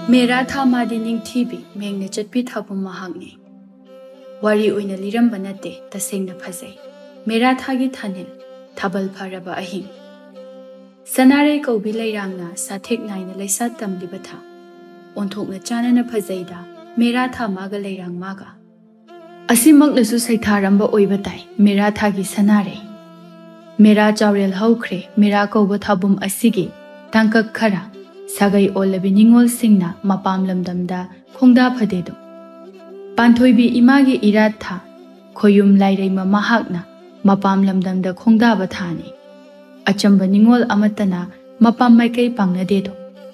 मेरा था मादी निंगथीबी मेंगने चटपी थाबु महागने वारी ओइना लिरंबा नते तसेंगना फजै मेरा थागी थानिल थाबल फरबा अहिंग सनारे कौबी लैरांगना साथेक नाइना लैसा तमलिबा था ओंथोकना चानना फजैदा मेरा था मागा लैरांग मागा असिमकनसु सैथारंबा ओइबा ताई मेरा थागी सनारे मेरा चावरेल हौख्रे मेरा कौबा थाबुम असिगी तांकक खरा सागै ओलबी निंगोल सिंगना मपाम लमदमदा खोंदा फदेदो पांथोइबी इमागी इरात था खोयुम लाइरैमा महाकना मपाम लमदमदा खोंदा बथानी अचंबा निंगोल अमतना मपाम माइकै पांगनदेदो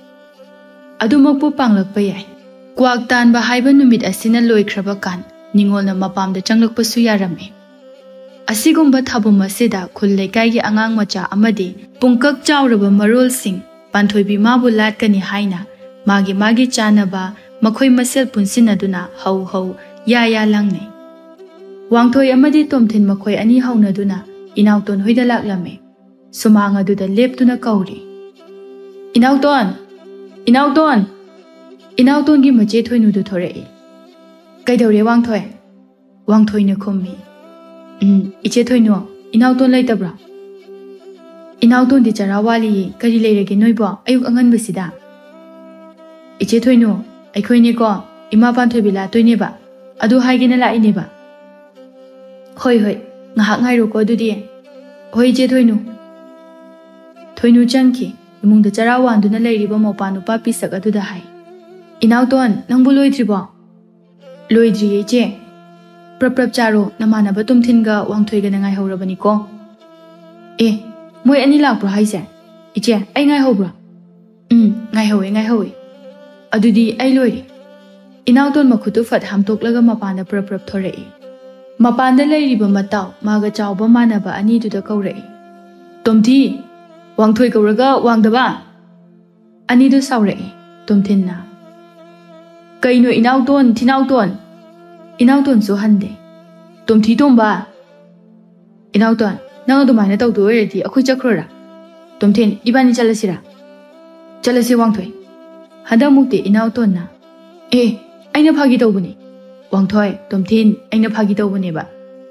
अदुमकपु पांगलकपा याय क्वाक तानबा हाइबा नुमित असिना लोइख्रबा कान निंगोलना मपामदा चंगलकपसु यारमे असिगुम्बा थाबुम असिदा खुल लेकाइगी आंगांग मचा अमदि पुंकक चावरबा मरोल सिंग पांथोइबी माबु लाटकनी हाइना मागी मागी चानबा मखोइ मसेल पुनसिनदुना हौ हौ या लांगनै वांथोइ अमदि तोमथिन मखोइ अनि हौनदुना इनाउतोन होइदा लाक्लमे सुमांग अदुदा लेपतुना कौरी इनाउतोन इनाउतोन इनाउतोनगी मचे थोइनुदु थोरई कैदौरे वांथोइ वांथोइने खुम्मी इचे थोइनो इनाउतोन लैतब्रा इनाउतोन दि चरावाली करी लेरगे नोइबो अयुक अंगनबसिदा इचे थोइनो अखोइनेको इमा पांथोइबी लातोइनेबा अदु हाइगेना लाइनेबा होय होय ngahak ngairoko adudi hoy je thoinu changki imungda charawanduna leiriba mopanu pa pisak aduda hai inauton nangbu loidribo loidri je prap charo namana ba tumthinga wangthoi ga ngai horabani ko moi ani lakpro haise iche ai ngai hobra ngai howe adudi ai loiri inauton makhutu fat hamtoklaga mapanda prap thorei मपानदा लैरिबा मताव मागा चावबा मानबा अनि दुदा कौरई तोमथी वांथोइ कौरगा वांगदबा अनि दु सावरई तोमथिनना canoe इनाउतोन सो हंदे तोमथी तोमबा इनाउतोन नंग दुमाइना तौदो ओइरदि अखोइ चख्रोरा तोमथिन इबानी चलसि वांथोइ हदा मुक्ति इनाउतोनना आइना फागी तौबनी वांथोइ तोमथिन आइना फागी तौबनेबा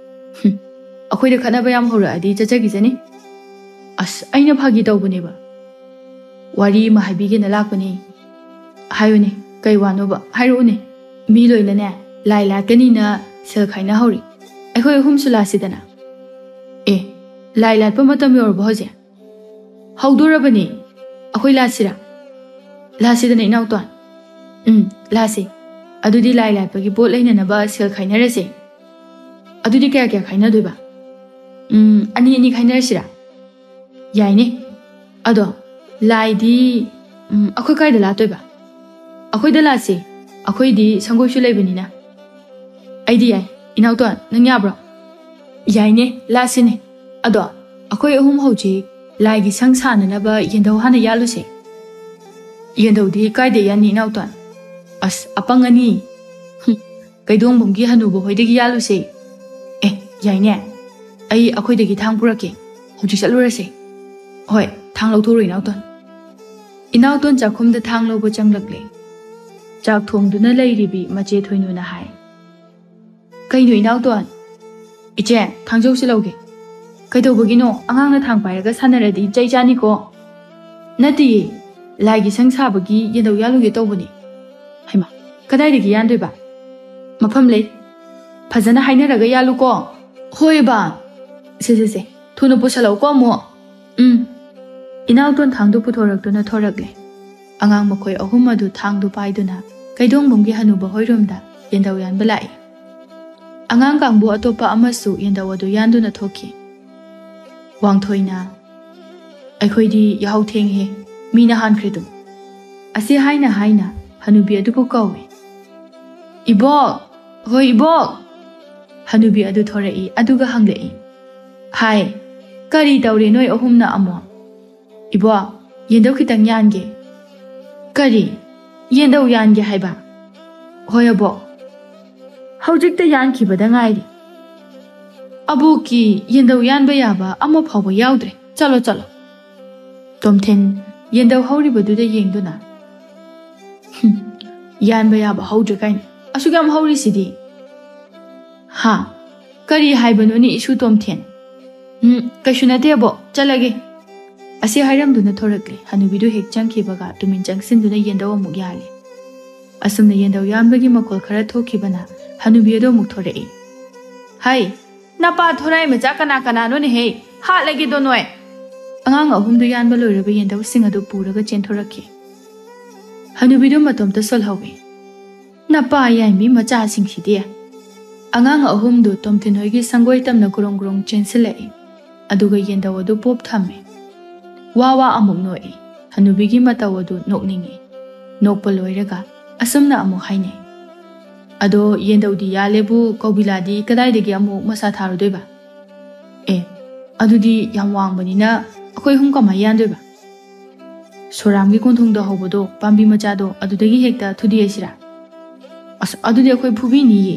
अखोइदा खनाबा याम होरादि चचगिजनी अस आइना फागी तौबनेबा वारी मा हाइबिगेना लाकपनी हायोने कै वानोबा हाइरोने मी लोइनने लाई लाटकनीना सेल खाइना हौरी अखोइ हुम सुलासिदना लाई लाटपा मतम योरबो होजे हौदोरबनी अखोइ लासिदना इनाउतोन लासि अदुदी लाई लाटपगी बोट लैननबा सेल खाइनरसे अदुदी क्या खाइनदोइबा अनि खाइनरसिरा याइने अदो लाइदी अखोइ काइदा लातोइबा अखोइदा लासे अखोइदी संगोइसु लैबनिना आइदी याइ इनाउतोन नंग याब्रो याइने लासिने अदो अखोइ अहुम हौजी लाइगी संग साननबा येंदौ हाना यालुसे येंदौदी काइदा यानि इनाउतोन अस अपंगनी कैदोंबुंगी हनुबो होइदगी यालुसे याइने आई अखोइदगी थांग पुरके हौजी चलुरसे होय थांग लौथोरो इनाउतोन चाखुमदा थांग लौबो चंगलकले चाक थोंगदुना लैरिबी मचे थोइनुना हाय कैनो इनाउतोन इचे थांजौसे लौगे कैदौबगिनो अंगांगना थांग पाइरगा सानरदि चैचानिको नति लाइगी संसाबगी येदौ यालुगे तौबनी हाइमा कदाइदगी यानदोइबा मफम ले फजना हाइनरगा यालुको होइबा से थुनो पुसलौको मो इनाउतोन थांदु पुथोरक्तुना थोरकले अंगांग मखोइ अहुम अदु थांदु पाइदुना कैदोंबुंगी हनुबा होइरोमदा येंदौ यानबा लाई अंगांग कांगबु अतोपा अमसु येंदौ अदु यानदुना थोखि वांथोइना अखोइदी याहौ थेंगे मीना हानख्रेदु असे हाइना हनुबी अदुबु कौवे इबोक होय इबोक हनुबी अदु थोरई अदुगा हंगलई हाय करी तौरे नोय अहुमना अमो इबो येंदौ खितंग यानगे करी येंदौ यानगे हाइबा होय अबो हौजिकता यानखिबदा ngairi अबुकी येंदौ यानबा याबा अमो फावबा याउद्रे चलो तोमथिन येंदौ हौरिबदुदा येंगदुना यानबा याबा हौद्रे काइन असुक याम हौरिसिदि हा करी हाइबनोनि इशु तोमथेन कइसु नतेबो चलगे असे हाइरमदुना थोरकले हनुबिदु हेक चंगखिबगा तुमिन चंगसिनदुना येंदव अमुक याले असुमना येंदव यानबगी मखोल खरा थोखिबना हनुबियदो अमुक थोरई हाय नपा थोराई मचा कना कनानोने हे हा लगे दो नोय अंगांग अहुमदु यानबा लोइरबा येंदव सिंग अदु पुरगा चेंथोरखि हनुबिदु मतोमता सोलहवे नपा याइमी मचा सिंगसिदि अंगांग अहुमदु तोमथिन होइगी संगोय तमना गुरोंग गुरोंग चेंसिलाई अदुगा येंदव अदु पोप थामे वावा अमुक नोई हनुबिगी मताव अदु नोकनिंगे नोकपा लोइरगा असुमना अमुक हाइने अदो येंदवदि यालेबु कौबिलादि कदाइदगी अमुक मसा थारुदोइबा ए अदुदि याम वांगबनिना अखोय हुम कमा यानदोइबा सोरामगी कोंथोंदा होबदो पांबी मचादो अदुदगी हेक्ता थुदियसिरा अस अदुदि अखोय फुबिनिये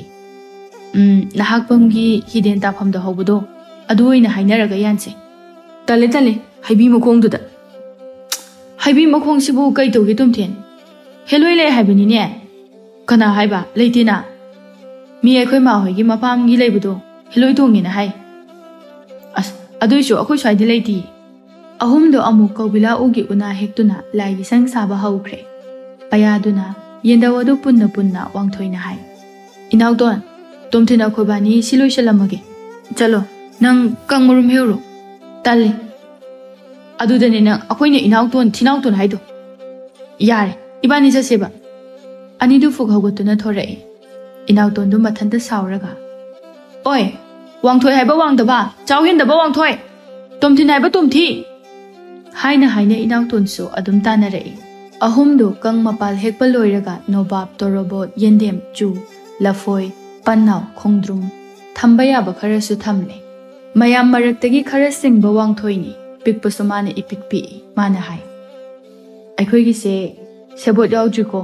नहाकपमगी हिदेन ताफमदा होबदो अदु ओइना हाइनरगा यानसे तले तले हाइबी मखोंदुदा हाइबी मखोंसिबु कई तौगे तुमथेन हेलोइ ले हाइबनिने कना हाइबा लेतेना मी अखोय मा होइगी मपामगी लेबदो हेलोइ तोंगेना हाइ अस अदुइसु अखोय स्वाइदि लेति अहुमदो अमु कौबिला उगी उना हेक्तुना लाइगी संग साबा हौख्रे पयादुना येंदवदो पुन्ना पुन्ना वांगथोइना हाइ इनाउतोन तुमथेना खोबानी सिलोइसलमगे चलो नंग कंगमरुम हेउरो तले अदुदने नंग अखोइने इनाउतोन थिनाउतोन हाइदो यारे इबानी जसेबा अनिदु फुगहौगतुना थोरई इनाउतोनदु मथंता सावरगा ओय वांगथोय हाइबा वांगदबा चावहेनदबा वांगथोय तोमथिन हाइबा तोमथि हाइना हाइना इनाउतोनसु अदुम तानरई अहुमदु कंग मपाल हेकपा लोइरगा नोबाब तोरोबोट येंदेम चू लफोय पन्नाव खोंद्रुम थंबा याबा खरसु थमले मयाम मरक्तगी खरा सिंगबा वांगथोयनी पिकपसु माने इपिकपि माने हाय अखोयगिसे सेबोट याउद्रिको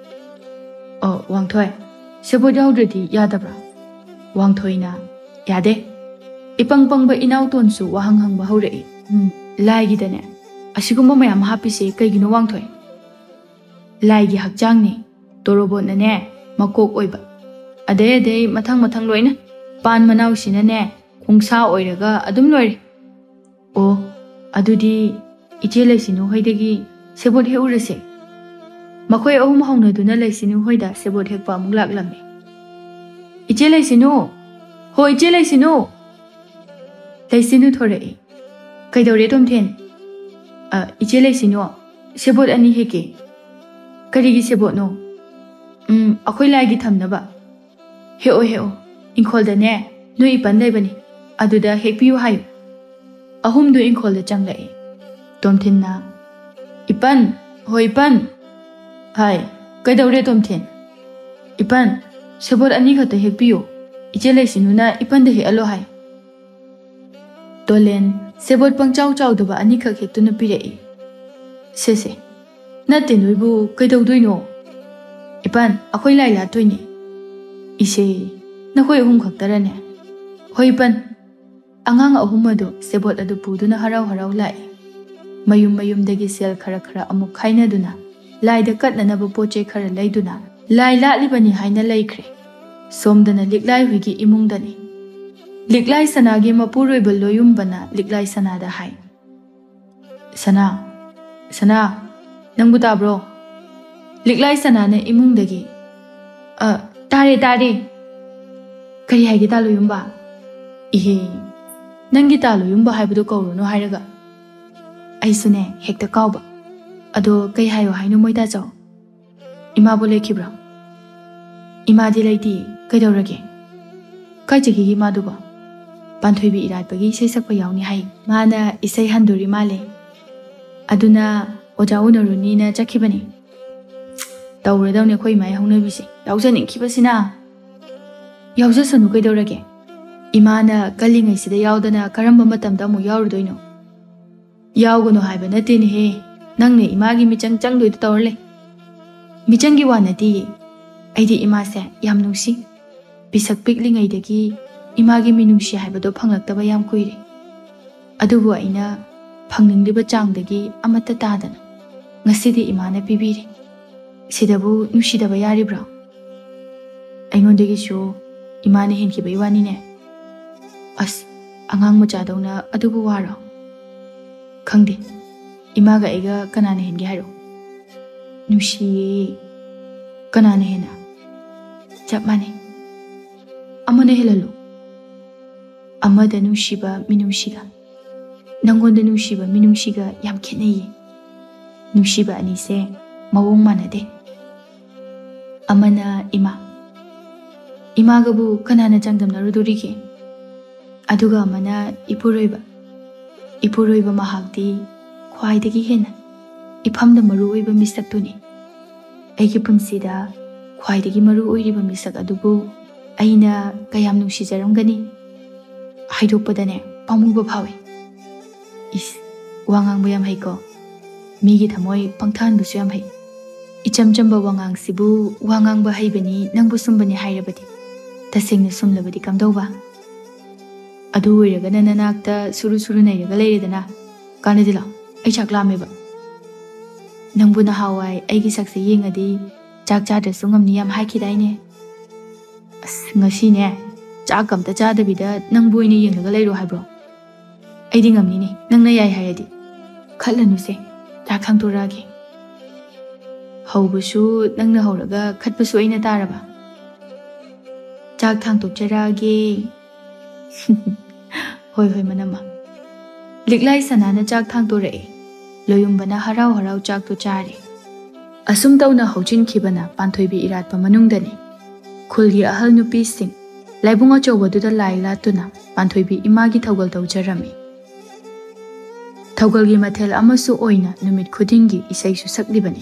ओ वांगथोय सेबोट याउद्रदि यादब्रा वांगथोयना यादे इपंग पंगबा इनाउतोनसु वाहंग हंगबा हौरई लाइगिदने असिगुम्बा मयाम हापिसे कइगिनो वांगथोय लाइगी हकचांगने तोरोबोटनने मकोक ओइबा अदे अदे मथंग मथंग लोइना पान मनाउसिनने खुंसा ओइरगा अदुम लोइरे ओ अदुदि इचे लेसिनु होइदगी सेबोट हेउरसे मखोय अहुम हौनदुना लेसिनु होइदा सेबोट हेकपा अमुक लागलमे इचे लेसिनु हो इचे लेसिनु थोरई कइदौरे तोमथेन इचे लेसिनु सेबोट अनि हेके करिगी सेबोटनो अखोय लाइगी थमनबा हेओ हेओ इंखोलदने नुई इपन लेबनी अदुदा हेकपियु हाय अहुमदु इंखोलदा चंगलई तोमथिनना इपन हो इपन हाय कइदौरे तोमथेन इपन सेबोट अनि खता हेकपियु इचे लेसिनुना इपनदा हेअलो हाय तोलेन सेबोट पंगचाउ चाउदबा अनि खक हेक्तुना पिरई सेसे नते नुइबु कइदौदोइनो इपन अखोय लाइ लातोइने इसे नखोय अहुम खक्तरने होय इपन अंगांग अहुम अदु सेबोट अदु पुदुना हराव हराव लाई मयुम मयुमदगी सेल खरा खरा अमुक खाइनदुना लाइदा कटननबा पोचे खरा लैदुना लाइ लालिबनी हाइना लैख्रे सोमदना लिक्लाई हुइगी इमुंगदनी लिक्लाई सनागी मपुरोइबा लोयुमबना लिक्लाई सनादा हाय सना सना नंगबु ताब्रो लिक्लाई सनाने इमुंगदगी तारे तारे करी हाइगे तालोयुमबा इहे नंगी तालोयुमबा हाइबदो कौरोनो हाइरगा आइसुने हेक्ता काउबा अदो कई हायो हाइनो मोइदा जाओ इमा बोले खिब्रा इमा दि लैति कइदौरगे काइ जगिगी इमादुबा पान्थोइबी इराइपगी इसै सकपा याउनी हाइ माना इसै हन्दोरी माले अदुना ओजा उनरुनीना चखिबनी तौरदौने खोइ माइ हौनबिसे याउजनिंखिबसिना याउजसनु कइदौरगे इमाना कलिङैसिदा याउदना करम्बा मतमदा अमु याउरुदोइनो याउगनो हाइबा नतेने हे नंगने इमागी मिचंग चंगदोइद तौरले मिचंगी वा नति आइदि इमासे याम नुंसी पिसक पिकलिङैदगी इमागी मिनुंसी हाइबदो फंगलक्तबा याम कुइरे अदुबु आइना फंगनिंगलिबा चांगदगी अमत्ता तादना ngasidi imana pibiri Sidabu nusidaba yaribra. Aingondagisu imana henkiba iwanine. As angang machadawna adubu waro. Khangde imaga aiga kanana hengi hairo. Nusiye kanana hena. Chap mane. Amana helalu. Amada nusiba minumsiga. Nangonda nusiba minumsiga yam khenaye. Nusiba anise mawong manade. Amana ima. Imagabu kanana jangdamna rudurige. Aduga amana ipuroiba. Ipuroiba mahagdi khwaidagi hena. Iphamda maru oiba misak tuni. Aigi punsida khwaidagi maru oiriba misak adubu aina kayam nungsijaramgani. Haidokpadane pamuba phawe. Is wangangba yam haiko. Migi thamoi pangthanbusu yam hai. Ichamchamba wangang sibu wangangba haibani nangbu sumbani hairabadi. Tasengna sumlabadi kamdauba. Adu oiragana nanakta suru suru nairaga leiredana. Kanadila ai chak lameba. Nangbu nahawai aigi sakse yengadi chak chadrasu ngamni yam haikidaine. As ngasine chak kamta chadabida nangbu ini yenglaga leiro haibro. Aidi ngamni nangna yai hayadi. Khatlanuse chak thangtoragi. Haubusu nangna hauraga khatbusu aina taraba. Chak thangtokjaragi. Hoi hoi manama. Liklai sanana chak thangtorae. Loyumbana harau harau chak to chari. Asum tawna hojin khibana panthoibi iratpa manungdani. Khulgi ahal nupi sing. Laibunga chawbaduda lai latuna panthoibi imagi thawgal tawjarami. Thawgalgi mathel amasu oina numit khudingi isaisu saklibani.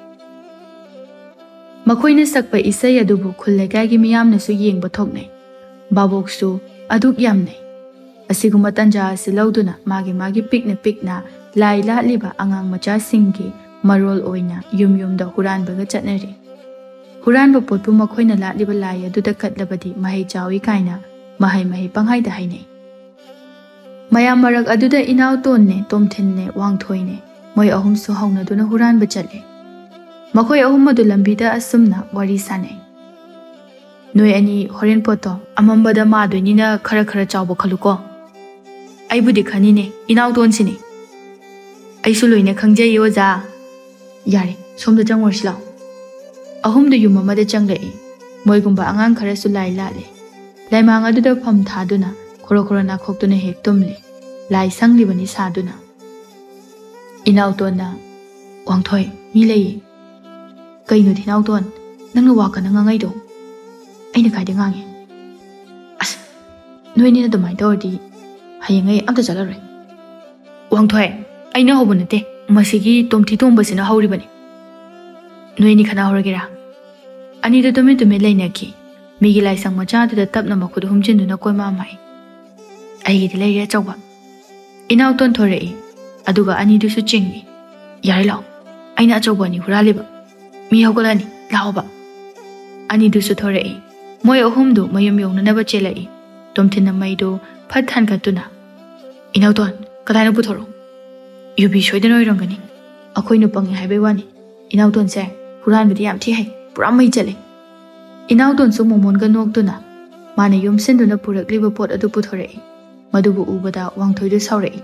Makoina sakpa isai adubu khullegagi miyamnasu yengba thoknai. Baboksu aduk yamnai. Asiguma tanja asilauduna magi pikna lai latliba angang macha singgi marol oina yum da huranbaga chatnari. Huranba potpu makoina latliba lai aduda katlabadi mahai chawi kaina mahai panghaida hainai. Mayam marak aduda inaw tonne tomthinne wangthoine moi ahumsu haunaduna huranba chatle. Makoi ahum adu lambida asumna wari sanai. Noi ani horen poto amambada madoinina khara chawbo khaluko. Aibudi khanine inaw tonsini. Aisu loina khangjai oja. Yare somda jangwarsilaw. Ahumda yum amada changlai. Moigumba angang khara su lai lale. Laimang aduda pham thaduna khoro na khoktuna hek tumle. Lai sanglibani saduna. Inaw tonna wangthoi mi lei. Kaino thinaw ton nangna wakana ngangai do. Aina kaide ngangi. As noini na domai dordi hayengai amta jalaroi. Wangthoi aina hobunate masigi tomthi tombasina hauribani. Noini khana horagera. Ani da tume lainaki. Migi lai sang macha da tapna makhud humjinduna koima mai. Aigi di lai chawba. Inaw ton thorei aduga ani du su chingni. Yari law. Aina chawba ni huraliba. Mi hogolani laoba. Ani du su thorei. Moi ahumdu mayum yongnanaba chelai. Tomthina maido phathan katuna. Inaw ton kadaina puthoro. Yubi soidana oirangani. Akhoi nu pangi haibai wani. Inaw ton se huranbidi yam thi hai. Pura mai chale. Inaw ton su momonga noktuna. Mane yumsinduna purakliba pot adu puthorei. Madubu ubada wangthoidu saurei.